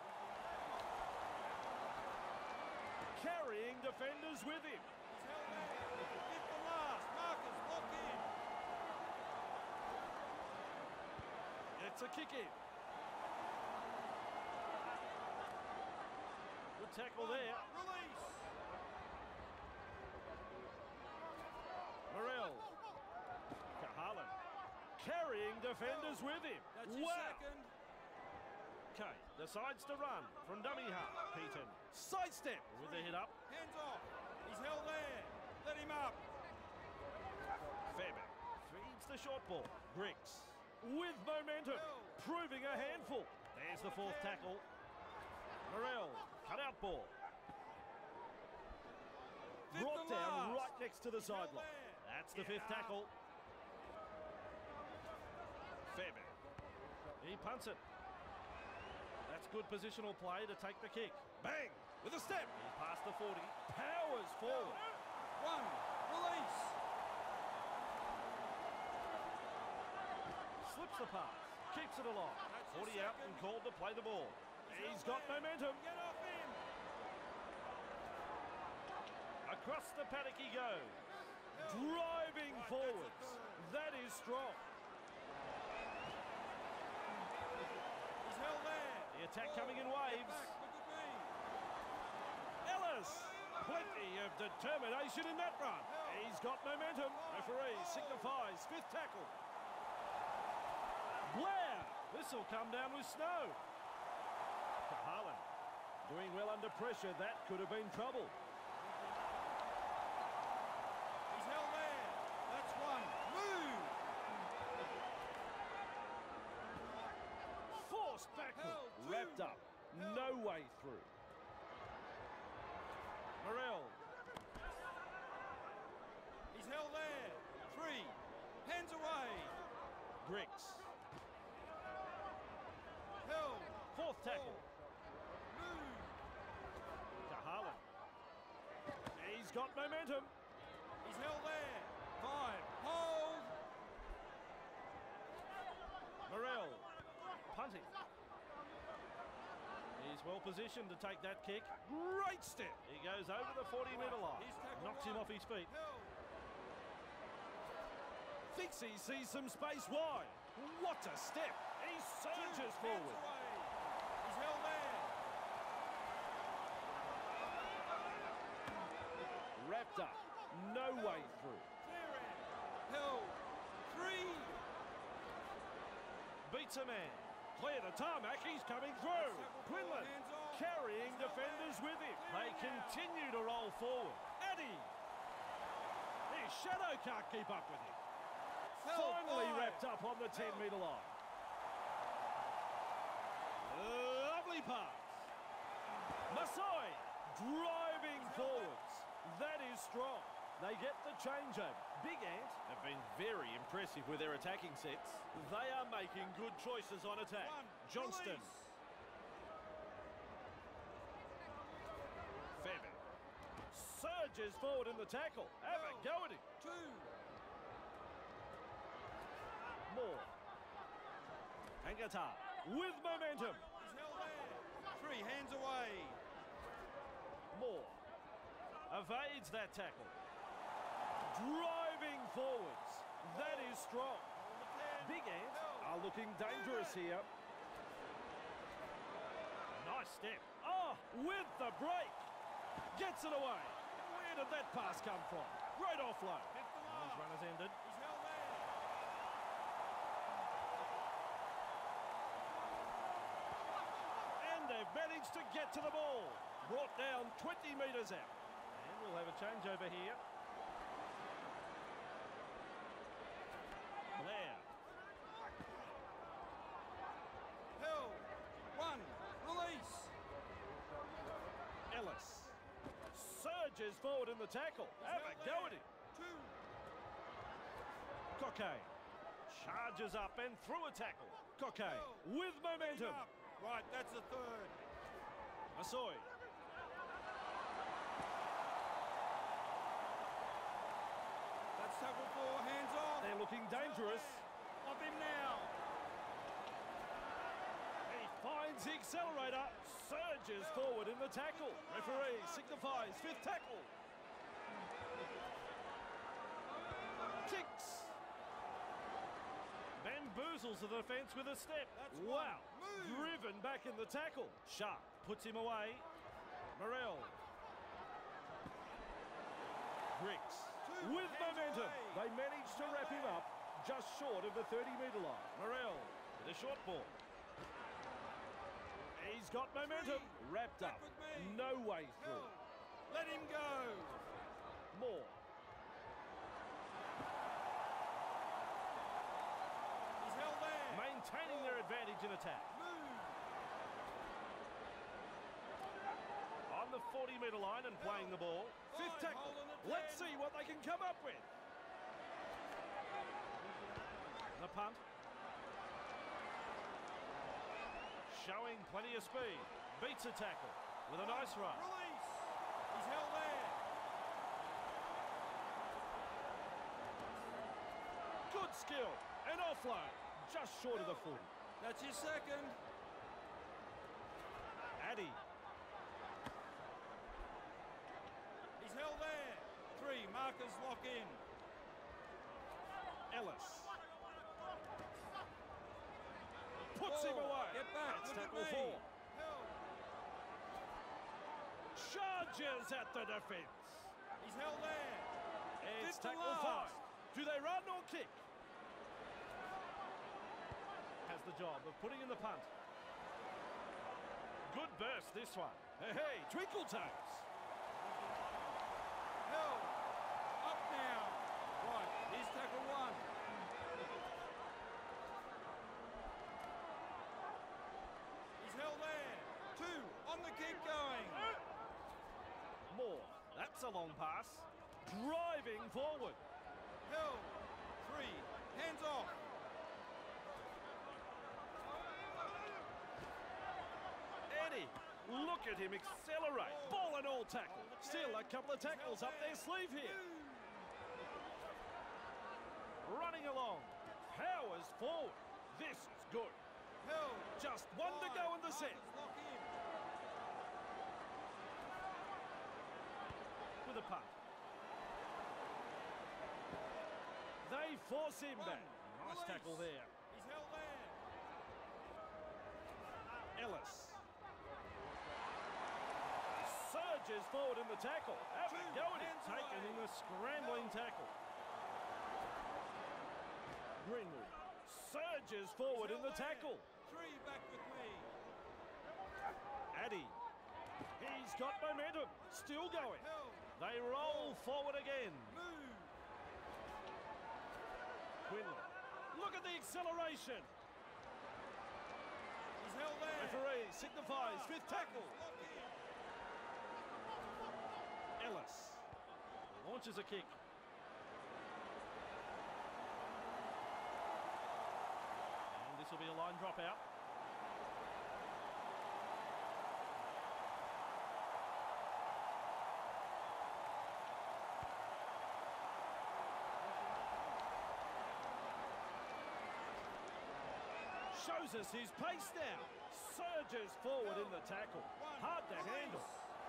Carrying defenders with him. He's held there. Fifth to last. Marcus, lock in. It's a kick in. Good tackle there. Release. Morel. To Haaland. Carrying defenders with him. That's your Wow. second. Okay, decides to run from dummy half. Heaton. Sidestep with the hit up. Hands off. He's held there. Let him up. Fairbairn feeds the short ball. Griggs with momentum, proving a handful. There's the fourth tackle. Morel, cut out ball. Fifth Brought and down last. right next to the He's held sideline. there. That's the Get fifth up. tackle. Fairbairn. He punts it. That's good positional play to take the kick. Bang! With a step. He's past the forty. Powers forward. One. Release. Slips the pass. Keeps it along. That's your forty out and second. called to play the ball. He's held got there. momentum. Get off him. Across the paddock he goes. Held. Driving Right, forwards. that's a third. That is strong. He's held there. The attack Ball. coming in Get waves. back. Look at me. Ellis. Plenty of determination in that run. He's got momentum. Referee signifies fifth tackle. Blair. This will come down with snow. To Haaland. Doing well under pressure. That could have been trouble. He's held there. That's one. Move. Forced backward. Held. Two. Wrapped up. Held. No way through. Morel. He's held there. Three. Hands away. Griggs. Held. Fourth tackle. Move. To Haaland. He's got momentum. He's held there. Five. Hold. Morel. Punting. He's well positioned to take that kick. Great step. He goes over the forty metre line. He's tackle Knocks him one. off his feet. Held. Thinks he sees some space wide. What a step. He surges Two. forward. Hands away. He's held there. Wrapped up. No way through. Clear him. Held. Three. Beats a man. Clear the tarmac. He's coming through. Quinlan Hands off. carrying He's held defenders there. with him. Clear They him now. continue to roll forward. Addy. His shadow can't keep up with him. Held. Finally Five. wrapped up on the ten metre line. Lovely pass. Masoi driving forwards. That is strong. They get the changeover. Big Ant have been very impressive with their attacking sets. They are making good choices on attack. One. Johnston. Release. Fairbairn surges forward in the tackle. Have a go at him. Two. Mangata with momentum. He's held there. Three hands away. Moore evades that tackle. Driving forwards. That is strong. Big Ant are looking dangerous here. Nice step. Oh, with the break. Gets it away. Where did that pass come from? Great offload. His run has ended. He's held there. And they've managed to get to the ball. Brought down twenty metres out. And we'll have a changeover here. Blair. Held. One. Release. Ellis. Surges forward in the tackle. Have a go at him. Two. Cockay. Charges up and through a tackle. Cockay with momentum. Up. Right, that's the third. Masoi. That's tackle four. Hands off. They're looking dangerous. Off him now. He finds the accelerator. Surges forward in the tackle. Referee signifies fifth tackle. Kicks. Bamboozles the defence with a step. That's wow. one. Move. Driven back in the tackle. Sharp puts him away. Morel. Bricks. Two With hands momentum. away. They manage to wrap him up just short of the thirty metre line. Morel with a short ball. He's got momentum. Wrapped Back up. with me. No way through. Held. Let him go. More. He's held there. Maintaining their advantage in attack. Move. On the forty metre line and playing the ball. Fifth Fine, tackle. holding it Let's ten. see what they can come up with. The punt. Showing plenty of speed. Beats a tackle with a nice run. Release. He's held there. Good skill. An offload. Just short of the forty. That's your second. Addy. He's held there. Three. Markers lock in. Ellis. Puts him Ball. away. Get back. That's Look at tackle me. four. Held. Charges at the defence. He's held there. It's Fifth and tackle last. five. Do they run or kick? Has the job of putting in the punt. Good burst this one. Hey, hey, twinkle toes. Held. Up now. Right. Here's tackle one. He's held there. Two. On the kick going. More. That's a long pass. Driving forward. Held. Three. Hands off. Eddie, look at him accelerate. Ball and all tackle. Still a couple of tackles up their sleeve here. Running along. Powers forward. This is good. Held. Just one to go in the set. Markers lock in. With a punt. They force him One. back. Nice Release. tackle there. He's held there. Ellis. Surges forward in the tackle. Have a Two go at it. hands Taken away. in the scrambling tackle. Greenwood surges forward He's in the held there. tackle. Three back with me. Addy. He's got momentum. Still going. Held. They roll forward again. Move. Quinlan. Look at the acceleration. He's held there. Referee signifies fifth tackle. Lock in. Ellis launches a kick. And this will be a line dropout. Shows us his pace now. Surges forward in the tackle. Hard to handle.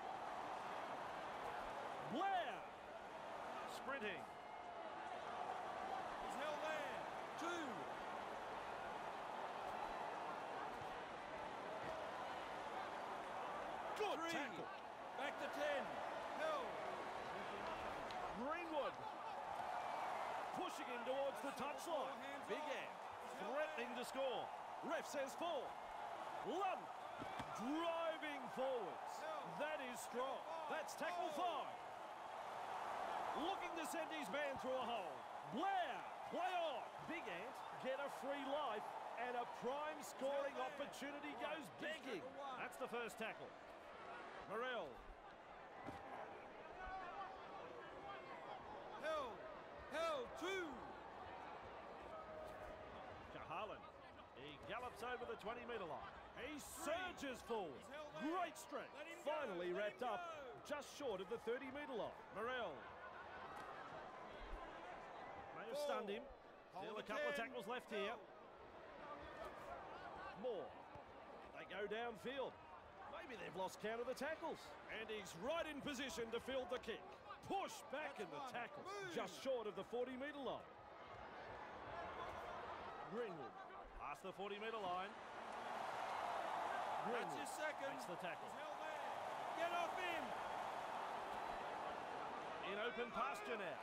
Blair. Sprinting. He's held there. Two. Good Three. tackle. Back to ten. Held. Greenwood. Pushing him towards the touchline. Big Ant. Threatening to score. Ref says four. Lunt. Driving forwards. That is strong. That's tackle five. Looking to send his man through a hole. Blair. Play on. Big Ant get a free life and a prime scoring opportunity goes begging. That's the first tackle. Morel. Held. Held. Two. Kahalan. He gallops over the twenty metre line. He surges forward. Great strength. Finally wrapped up just short of the thirty metre line. Morel. May have stunned him. Still a couple of tackles left here. More. They go downfield. Maybe they've lost count of the tackles. And he's right in position to field the kick. Push back in the tackle. Just short of the forty metre line. Greenwood. Past the forty metre line. That's his second. Makes the tackle. He's held there. Get off him. In open pasture now.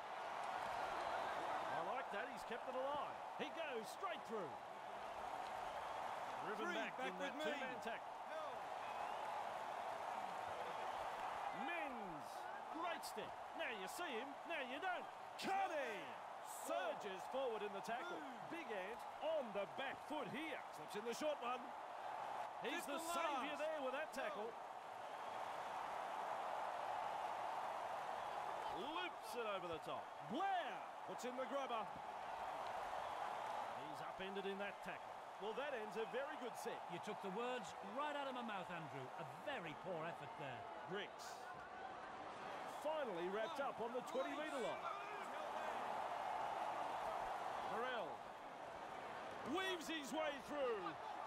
I like that. He's kept it alive. He goes straight through. Driven Three, back, back in with that me. two-man tackle. Held. Men's. Great step. Now you see him. Now you don't. Cutting. Surges forward in the tackle. Big Ant on the back foot here. Slips in the short one. He's Just the the saviour last. there with that tackle. Loops it over the top. Blair puts in the grubber. He's upended in that tackle. Well, that ends a very good set. You took the words right out of my mouth, Andrew. A very poor effort there. Bricks. Finally wrapped up on the twenty metre line. Morel weaves his way through.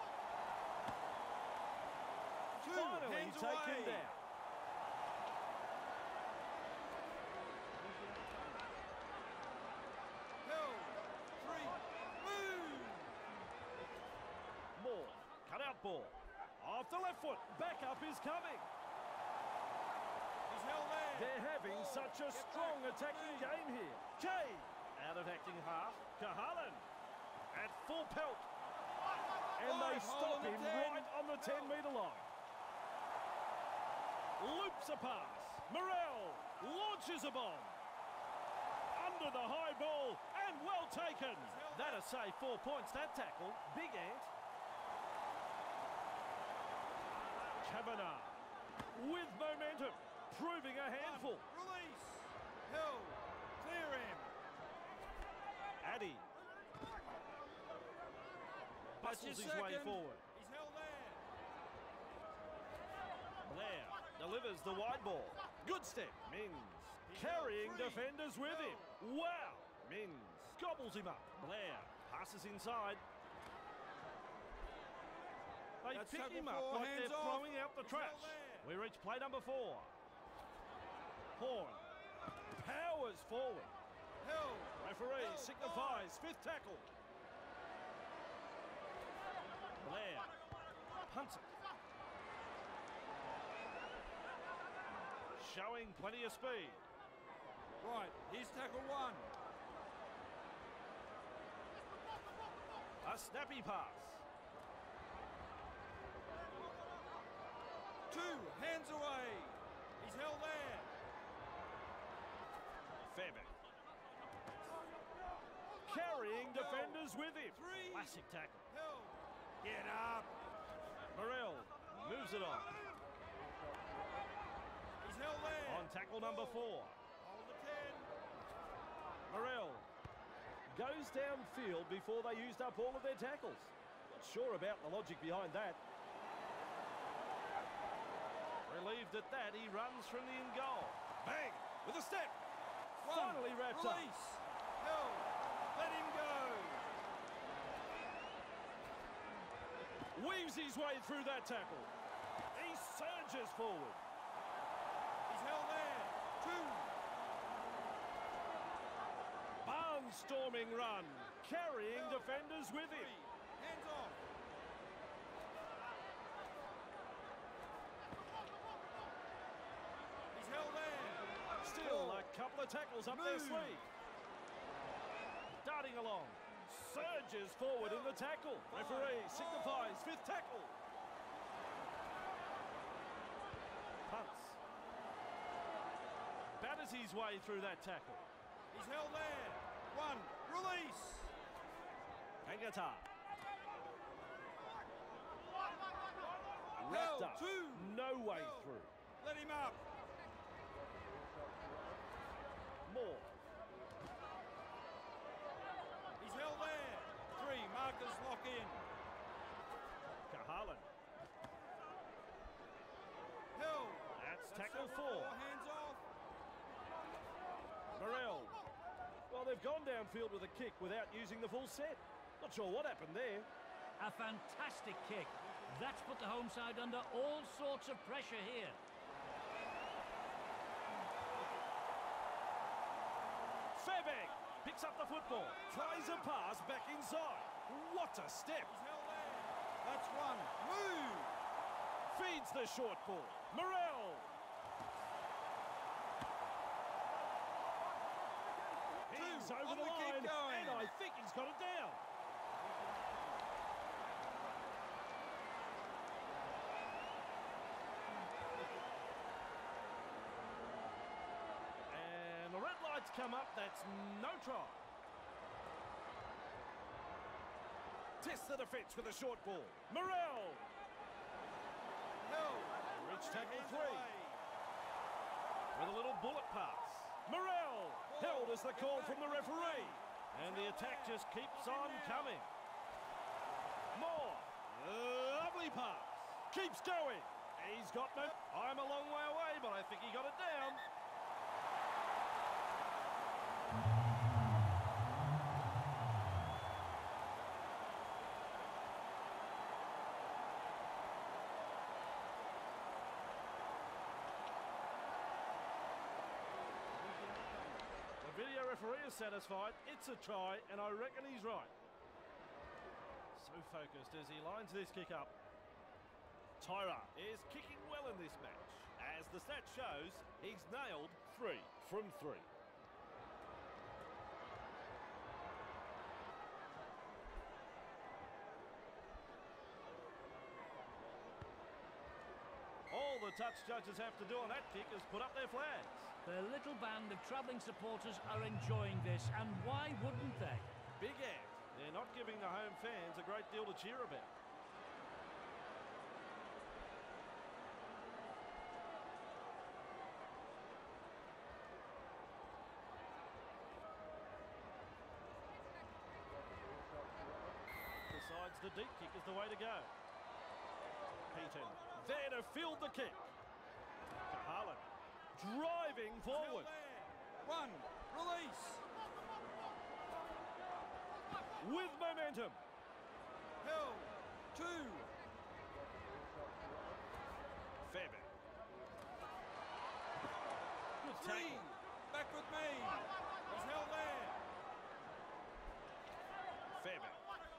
Two. Finally Hands taken away. down. Held. Three. Move. More. Cut out ball. Off the left foot. Back up is coming. He's held there. They're having Four. such a Get strong back. attacking Move. game here. Kay out of acting half. Kahalan at full pelt. And they Five, hole stop on the him ten. right on the ten metre line. Loops a pass. Morel launches a bomb. Under the high ball and well taken. That'll say four points, that tackle. Big Ant. Kavanagh with momentum, proving a handful. Release. Held. Clear him. Addy That's bustles your his way second. forward. He's held there. Blair delivers the wide ball. Good step. Mins carrying free. defenders with him. Wow. Mins gobbles him up. Blair passes inside. They That's pick tackle him up four, like hands they're off. throwing out the He's trash. held there. We reach play number four. Horn powers forward. Held. Referee Held. signifies fifth tackle. Blair punts it. Showing plenty of speed. Right. Here's tackle one. A snappy pass. Two. Hands away. He's held there. Fairback. Carrying defenders with him. Three. Classic tackle. Held. Get up. Morel moves it on. He's held there. On tackle number four. Hold the ten. Morel goes downfield before they used up all of their tackles. Not sure about the logic behind that. Relieved at that, he runs from the in goal. Bang! With a step. One. Finally wrapped up. Release. Held. Let him go. Weaves his way through that tackle. He surges forward. He's held there. Two. Barnstorming run, carrying Held. defenders with him. Three. Hands off. He's held there. Still Four. a couple of tackles up Move. their sleeve. Darting along. Surges forward in the tackle. Referee signifies fifth tackle. Punts. Batters his way through that tackle. He's held there. One. Release. Angata. Wrapped Held. up. Two. No way Held. through. Let him up. More. He's held there. Three. Markers lock in. Kahalan. Held. That's That's tackle several four. more. Hands off. Morel. Well, they've gone downfield with a kick without using the full set. Not sure what happened there. A fantastic kick. That's put the home side under all sorts of pressure here. Fairbank picks up the football, tries a pass back inside. What a step! He's held there. That's one. Move. Feeds the short ball. Morel. He's Two. over On the the kick line, going. and I think he's got it down. And the red lights come up. That's no try. Test the defence with a short ball. Morel. Held. Reach tackle Hands three. away. With a little bullet pass. Morel held as the call from the referee. And the attack just keeps on coming. More. Lovely pass. Keeps going. He's got me. I'm a long way away, but I think he got it down. The video referee is satisfied. It's a try, and I reckon he's right. So focused as he lines this kick up. Tyra is kicking well in this match. As the stat shows, he's nailed three from three. All the touch judges have to do on that kick is put up their flags. The little band of travelling supporters are enjoying this, and why wouldn't they? Big act. They're not giving the home fans a great deal to cheer about. Decides the deep kick is the way to go. Heaton there to field the kick. Kahalan driving forward. Held there. One. Release. With momentum. Held. Two. Fairbank. Good Three. tackle. Back with me. He's held there. Fairbank.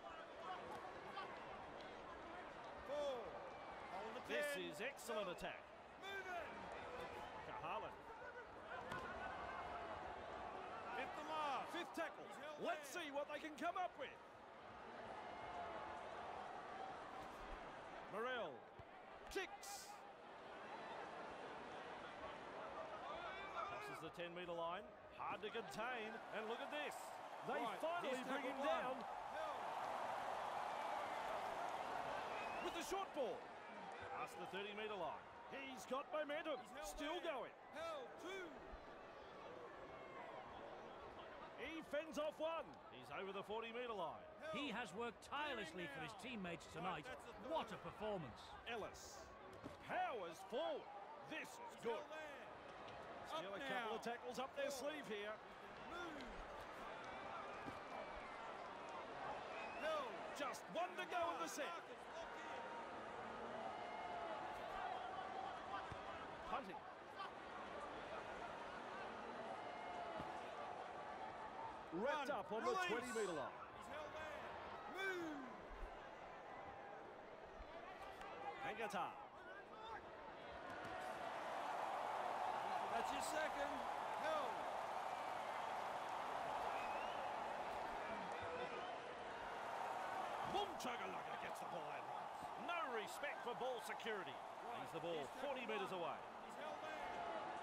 Four. Hold the This ten. is excellent Held. attack. Move it. Kahalan. Fifth and last. Fifth tackle. He's held Let's there. see what they can come up with. Morel kicks. Crosses the ten metre line. Hard to contain. And look at this. They Right, finally here's bring him tackle one. down Held. with the short ball. Past the thirty metre line. He's got momentum. He's held Still there. going. Held. Two. He fends off one. He's over the forty metre line. Held. He has worked tirelessly for his teammates tonight. Right, that's a What third. a performance. Ellis powers forward. This is He's good. held there. Still Up a couple now. of tackles up their Four. sleeve here. Move. Held. Just one to go in the set. Marcus, lock in. Wrapped Run. up on Release. the twenty metre line. He's held there. Move. Angata. That's your second. Held. Boom chugga-lugga gets the ball and runs. No respect for ball security. Leaves the ball He's forty tackled metres one. away. He's held there.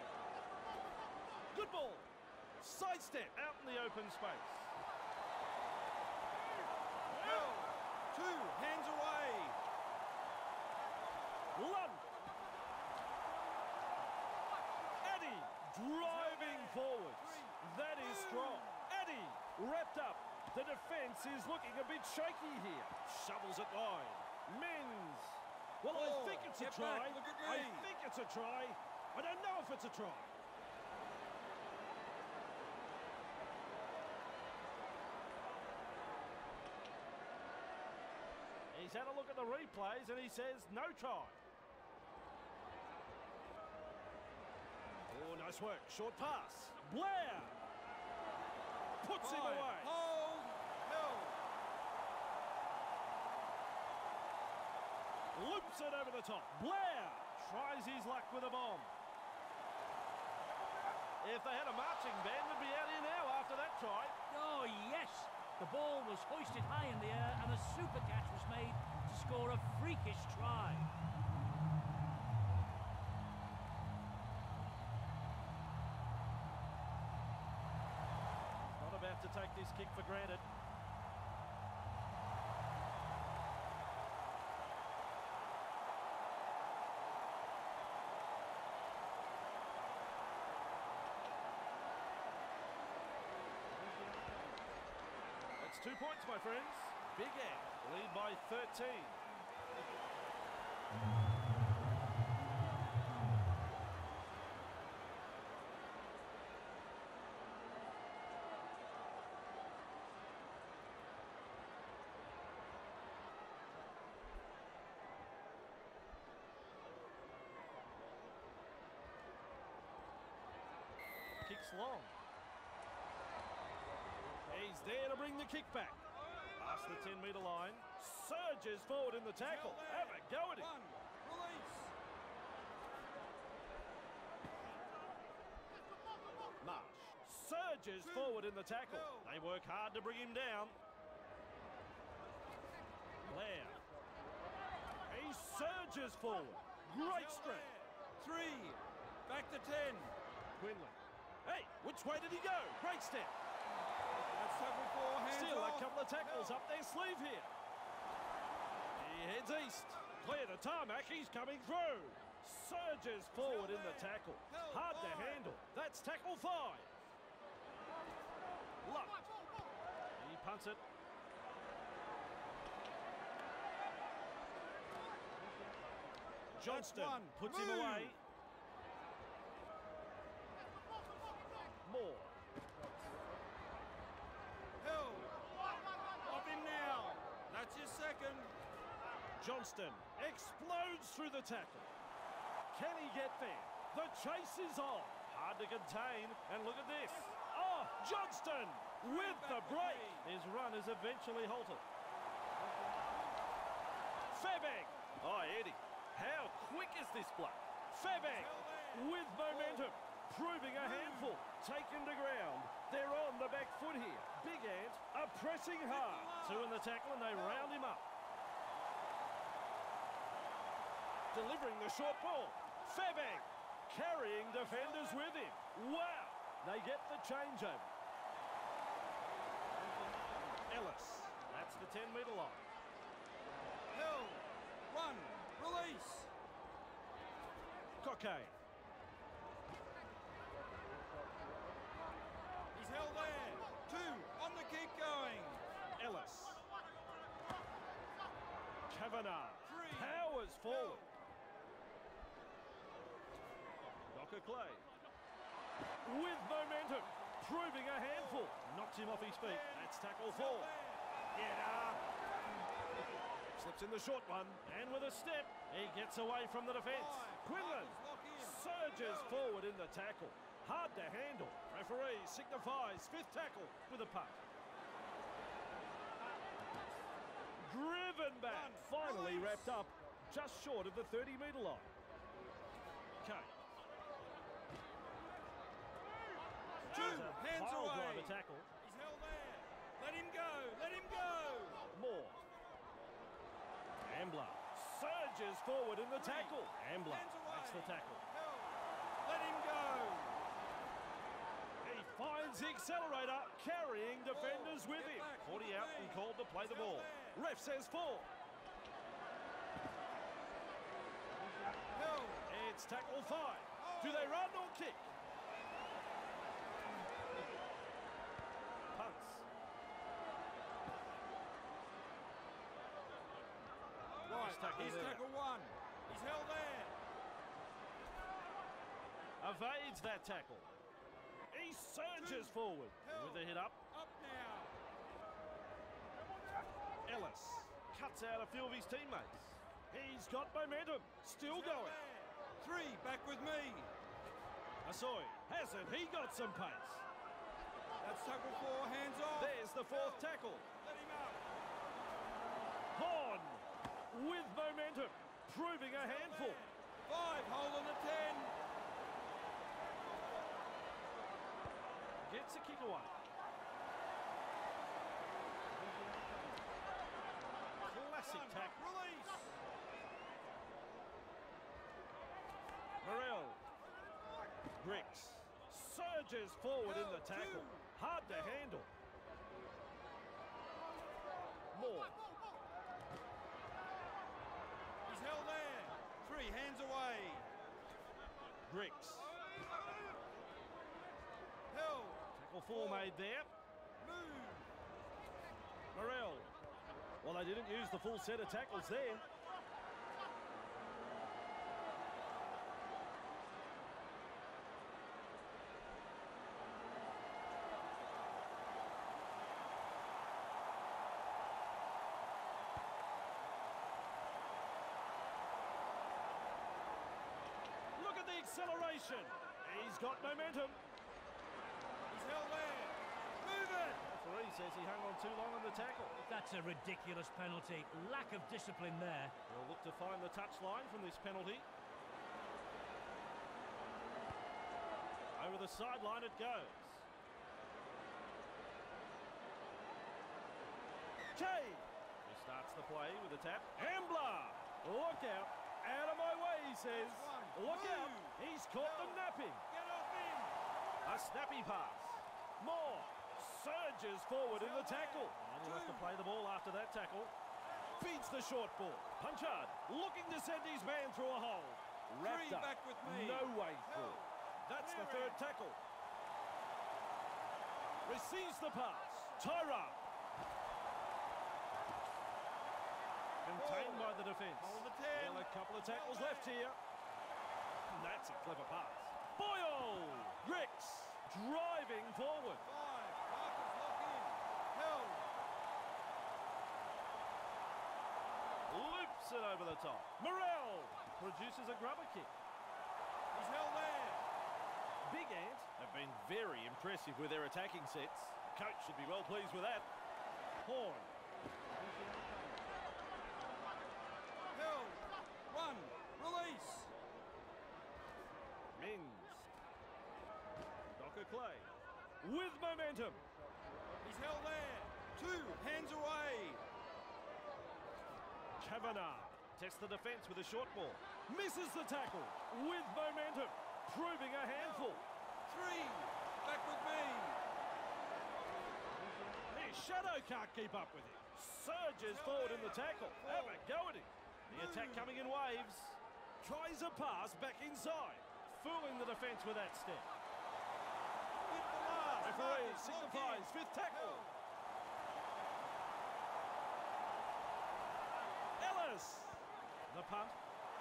Good ball. Sidestep out in the open space. Held. Two. Hands away. Lund. Eddie driving forwards. That is strong. Eddie wrapped up. The defence is looking a bit shaky here. Shovels it wide. Menz. Well, I Ball. think it's a Get try. back, look at I me. think it's a try. I don't know if it's a try. He's had a look at the replays and he says no try. Oh, nice work. Short pass. Blair puts him Five. away. Hold. Held. Loops it over the top. Blair tries his luck with a bomb. If they had a marching band, they'd be out here now after that try. Oh, yes! The ball was hoisted high in the air and a super catch was made to score a freakish try. Not about to take this kick for granted. That's two points, my friends. Big Ant lead by thirteen. Kicks long. He's there to bring the kick back. Past the ten metre line. Surges forward in the tackle. Have a go at him. One. Release. Marsh surges Two. forward in the tackle. Held. They work hard to bring him down. Blair. He surges forward. Great Held strength. there. Three. Back to ten. Quinlan. Hey, which way did he go? Great step. That's tackle four. Hands Still off. a couple of tackles up their sleeve here. He heads east. Clear the tarmac. He's coming through. Surges forward in the tackle. Held. Hard to Five. handle. That's tackle five. Luck. He punts it. Johnston one. puts him Move. away. Moore. Held. Off him now. That's your second. Johnston explodes through the tackle. Can he get there? The chase is on. Hard to contain. And look at this. Oh, Johnston with the break. His run is eventually halted. Fairbank. Oh, Eddie. How quick is this bloke? Fairbank with momentum. Proving a handful. Taken to ground. They're on the back foot here. Big Ant are pressing hard. Two in the tackle and they round him up. Delivering the short ball. Fairbank carrying defenders with him. Wow. They get the changeover. Ellis. That's the ten metre line. Held. Run. Release. Cockay. He's held there. Two. On the kick going. Ellis. Kavanagh. Three. Powers forward. Held. Clay. With momentum, proving a handful. Knocks him off his feet. That's tackle four. Get up. Slips in the short one, and with a step, he gets away from the defence. Quinlan surges forward in the tackle. Hard to handle. Referee signifies fifth tackle with a punt. Driven back. Finally wrapped up just short of the thirty metre line. Okay. Two, hands Pile away. driver tackle. He's held there. Let him go, let him go. Moore. Ambler surges forward in the tackle. Ambler Hands away. makes the tackle. Held. Let him go. He finds the accelerator, carrying defenders with him. Get back, forty out and please. called to play the He's ball. held there. Ref says four. Held. It's tackle five. Do they run or kick? Punts. Right, tackle he's there. tackle one. He's held there. Evades that tackle. He surges Two. forward Held. with a hit up. Up now. Ellis cuts out a few of his teammates. He's got momentum. Still He's held going. there. Three, back with me. Asoy hasn't he got some pace? That's tackle four, hands off. There's the fourth Held. tackle. Let him up. Horn with momentum, proving a Held handful. there. Five, hold on the ten. Gets a kick away. Classic One, tackle. release. Morel. Bricks surges forward in the tackle. Hard to handle. Moore. He's held there. Three, hands away. Bricks. Held. Tackle four made there. Move. Morel. Well, they didn't use the full set of tackles there. Look at the acceleration. He's got momentum. He's held there. Move it. Referee says he hung on too long on the tackle. That's a ridiculous penalty. Lack of discipline there. We'll look to find the touchline from this penalty. Over the sideline it goes. Kay. He starts the play with a tap. Ambler. Look out. Out of my way, he says. Look out. He's caught them napping. Get off him. A snappy pass. Moore surges forward in the tackle. And he'll have to play the ball after that tackle. Feeds the short ball. Punchard looking to send his man through a hole. Wrapped Three up. back with me. No way through. Held. That's the Clear third it. tackle. Receives the pass. Tyra. Contained by the defence. Hold the ten. Well, a couple of tackles Held left there. here. That's a clever pass. Boyle. Ricks driving forward. Five. Markers lock in. Held. Loops it over the top. Morel produces a grubber kick. He's held there. Big Ant have been very impressive with their attacking sets. Coach should be well pleased with that. Horn. Held. One. Release. Mings. Docker Clay. With momentum. He's held there. Two. Hands away. Kavanagh tests the defence with a short ball. Misses the tackle. With momentum. Proving a handful. Three. Back with me. His shadow can't keep up with him. Surges forward in the tackle. Have a go at him. The attack coming in waves. Tries a pass back inside. Fooling the defence with that step. Hit the last. Referee Markers lock signifies in. fifth tackle. Held. Ellis. The punt.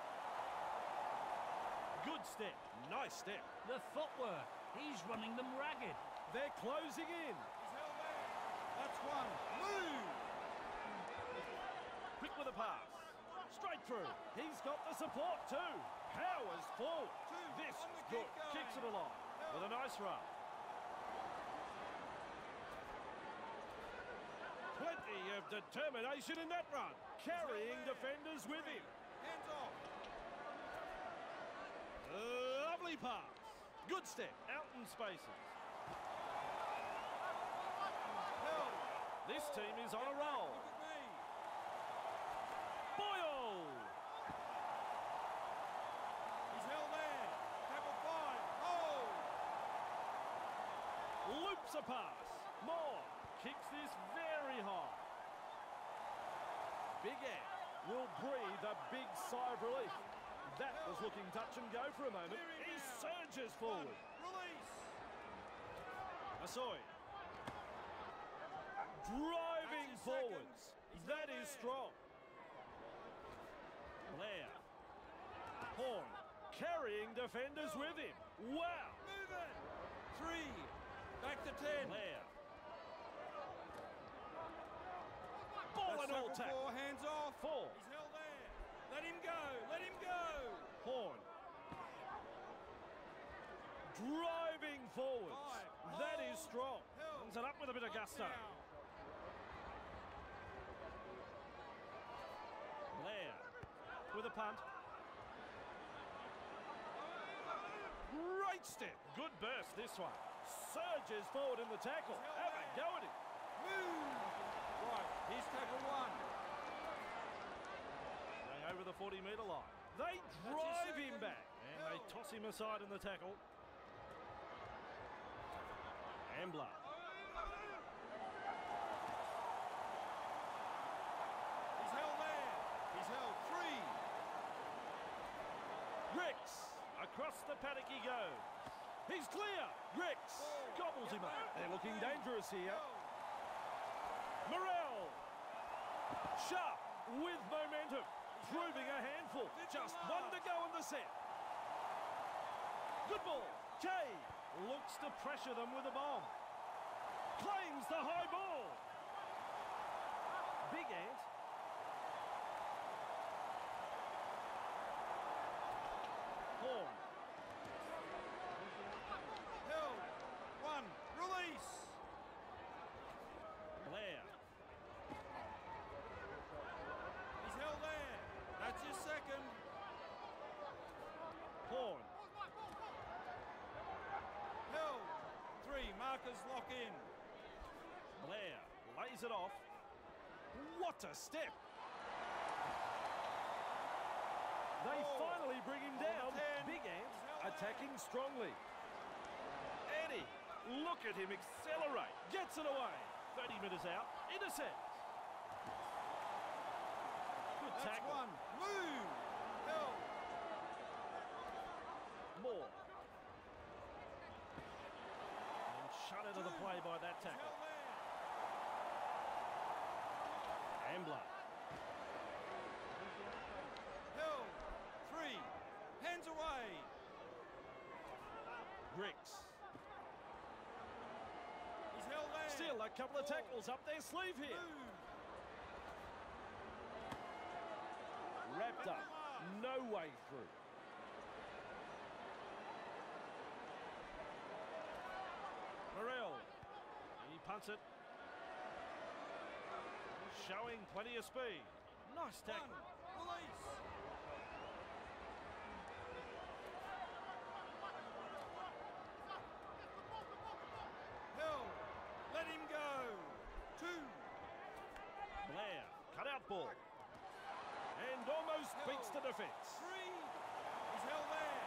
Good step. Nice step. The footwork. He's running them ragged. They're closing in. He's held there. That's one. Move. Quick with a pass. Straight through. He's got the support too. Powers forward. Two. This On is the good. kick going. Kicks it along. Held. with a nice run. Plenty of determination in that run, carrying defenders with him. Hands off. Lovely pass. Good step, out in spaces. Held. This team is on a roll. Look at me. Boyle! He's held there. Tackle five. Hold. Loops a pass. Moore kicks this very high. Big Ant will breathe a big sigh of relief. That was looking touch and go for a moment. He surges forward. Release. Masoi. Driving forwards. That is strong. Blair. Horn. Carrying defenders with him. Wow. Move it. Three. Back to ten. Blair. Ball and all That's tackle. four. Hands off. Four. He's held there. Let him go. Let him go. Horn. Driving forwards. Five. That is Hold. strong. Held. Brings it up with a bit of Up gusto. now. Blair with a punt. Great step. Good burst this one. Surges forward in the tackle. Have a go at him. Move. Right. Here's tackle one. Going over the forty metre line. They drive him back. And they toss him aside in the tackle. Ambler. He's held there. He's held. Three. Rex. Across the paddock he goes. He's clear. Rex gobbles him up. They're looking dangerous here. Morel. Sharp with momentum. Proving a handful. Just one to go in the set. Good ball. Kay looks to pressure them with a bomb. Claims the high ball. Big Ant. Horn. Held. One. Release. Blair. He's held there. That's his second. Horn. Held. Three. Markers lock in. Blair lays it off. What a step! They Oh. finally bring him down. ten. Big Ant He's held attacking strongly. Eddie, look at him accelerate. Gets it away. thirty metres out. Intercepts. Good That's tackle. one. Move. Held. Moore. And shut into the play by that He's tackle. held there. Ambler. Held. Three. Hands away. Grix. He's held there. Still a couple of Four. tackles up their sleeve here. Move. Wrapped up. No way through. Morel. He punts it. Showing plenty of speed. Nice tackle. One. Release. Held. Let him go. Two. Blair. Cut out ball. And almost beats the defence. Three. He's held there.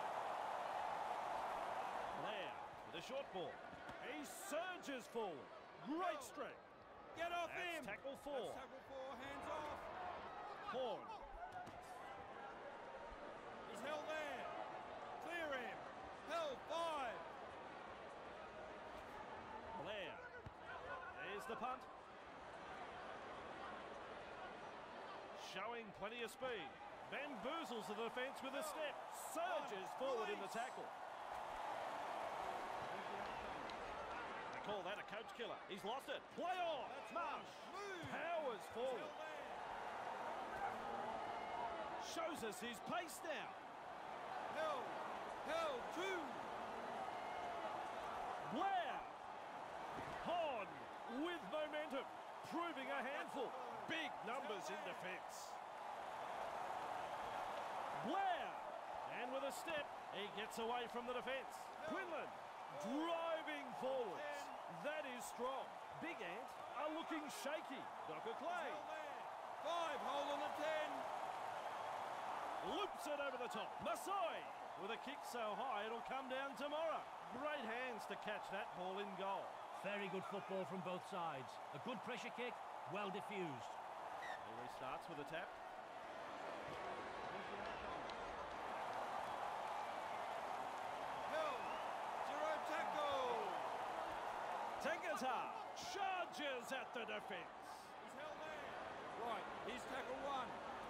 Blair with a short ball. He surges forward. Great strength. Get off That's him. tackle four. That's tackle four. Hands off. Horn. He's held there. Clear him. Held. Five. Blair. There's the punt. Showing plenty of speed. Bamboozles the defence with a step. Surges forward in the tackle. They call that a coach killer. He's lost it. Play on. That's Marsh. Move. Powers He's forward. held there. Shows us his pace now. Held. Held. Two. Blair. Horn with momentum, proving a handful. Big numbers in defence. Blair. And with a step, he gets away from the defence. Quinlan driving forwards. That is strong. Big Ant are looking shaky. Docker Clay. Five, hole on the ten. Loops it over the top. Masoi with a kick so high it'll come down tomorrow. Great hands to catch that ball in goal. Very good football from both sides. A good pressure kick, well diffused. He restarts with a tap. Hill, zero tackle. Tangata charges at the defence. He's held there. Right, he's tackle one.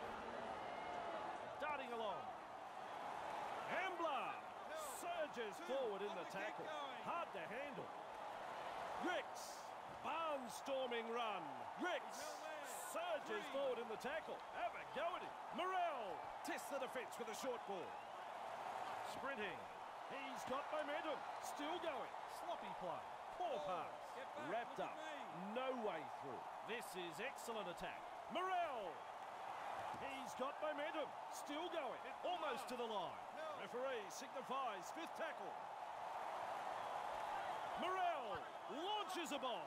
Darting along. Ambler surges two, forward in up the the kick tackle. going. Hard to handle. Ricks, barnstorming run. Ricks He's held there. surges Three. forward in the tackle. Have a go at him. Morrell tests the defence with a short ball. Sprinting. He's got momentum. Still going. Sloppy play. Poor Oh, pass. get back, Wrapped look up. at me. No way through. This is excellent attack. Morrell. He's got momentum. Still going. Almost to the line. Referee signifies fifth tackle. Morrell launches a bomb.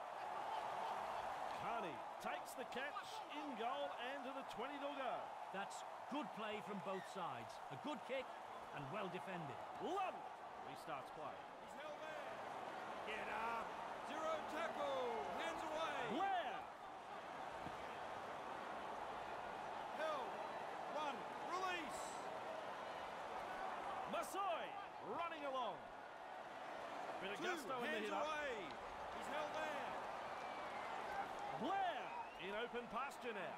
Carney takes the catch in goal and to the twenty to go. That's good play from both sides. A good kick and well defended. Lund restarts play. He's held there. Get up. Zero tackle. Hands away. Blair. Hill, run, release. Masoi running along. Bit of Two, gusto in the hands hit up. away. He's held there. Blair in open pasture now.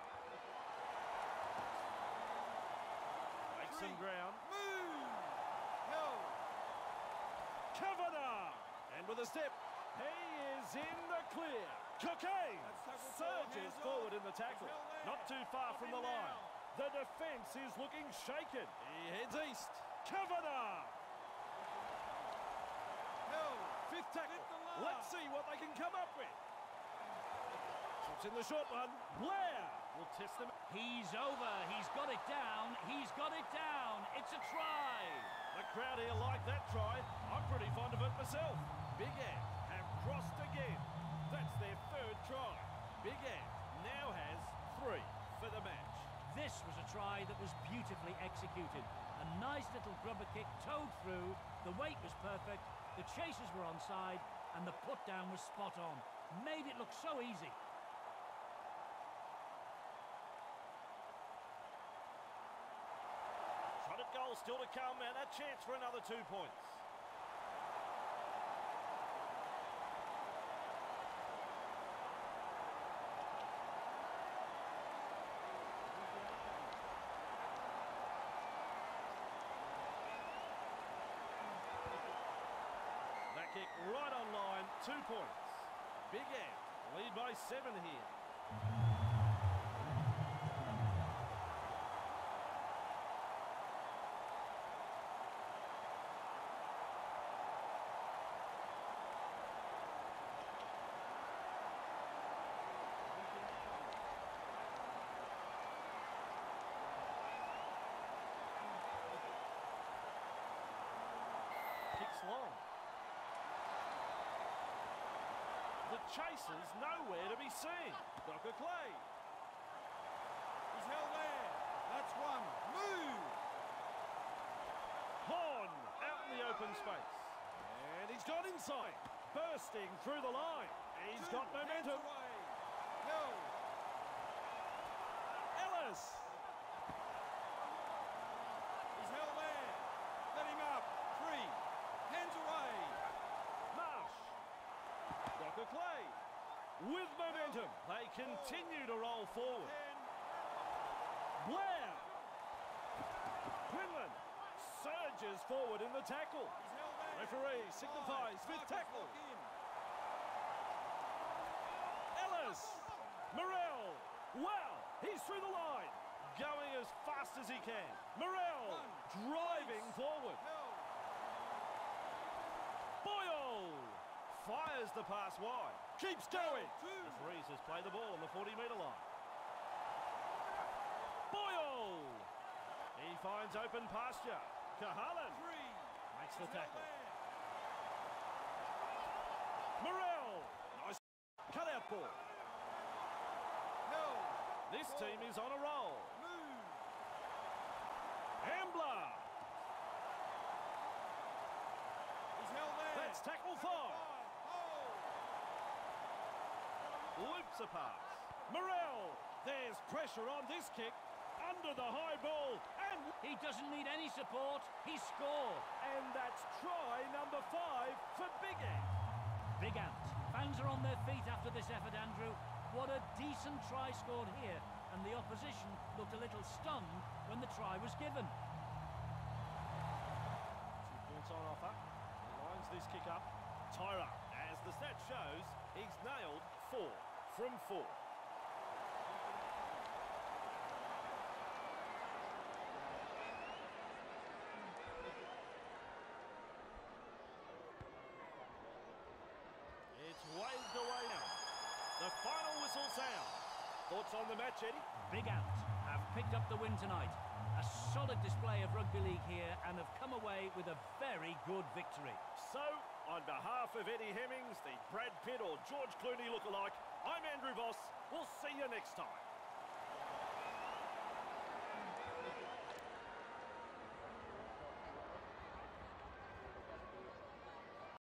Makes some Three. ground. Move. Hill. Kavanagh. And with a step, he is in the clear. Cocaine That's tackle four, surges hands forward off. in the tackle. He's held there. Not too far Up from in the line. now. The defence is looking shaken. He heads east. Kavanagh. Hill. Fifth tackle. Hit the line. Let's see what they can come up with. Chips in the short one. Blair will test them. He's over. He's got it down. He's got it down. It's a try. The crowd here like that try. I'm pretty fond of it myself. Big Ant have crossed again. That's their third try. Big Ant now has three for the match. This was a try that was beautifully executed. A nice little grubber kick towed through. The weight was perfect. The chasers were onside. And the put down was spot on. Made it look so easy. Shot at goal still to come and a chance for another two points. That kick right on line, two points. Big Ant lead by seven here. Kicks long. The chasers nowhere to be seen. Docker Clay. He's held there. That's one. Move. Horn out in the open space. And he's got inside. Bursting through the line. He's Two, got momentum. hands away. Hill. Ellis. He's held there. Let him up. Three. Hands away. Marsh. Docker Clay. With momentum. They continue to roll forward. Ten. Blair. Quinlan surges forward in the tackle. He's held there. Referee signifies Five. fifth Marcus, tackle. lock in. Ellis. Morrell. Wow. He's through the line. Going as fast as he can. Morrell One. driving Release. forward. Hill. Boyle. Fires the pass wide. Keeps going. Two. Referees has played the ball on the forty metre line. Boyle! He finds open pasture. Cahalan Three. makes the He's held tackle. there. Morel! Nice cut-out ball. Held. This Ball. team is on a roll. Move. Ambler! He's held there. That's tackle five. Hold. Loops a pass. Morel! There's pressure on this kick. Under the high ball. And, He doesn't need any support. He scored. and that's try number five for Big Ant. Big Ant. Fans are on their feet after this effort, Andrew. What a decent try scored here. And the opposition looked a little stunned when the try was given. Two points on offer. He lines this kick up. Tyra, as the stat shows, he's nailed four from four. It's waved away now. The final whistle sound. Thoughts on the match, Eddie? Big Ant have picked up the win tonight. A solid display of rugby league here and have come away with a very good victory. So, on behalf of Eddie Hemmings, the Brad Pitt or George Clooney lookalike, I'm Andrew Voss. We'll see you next time.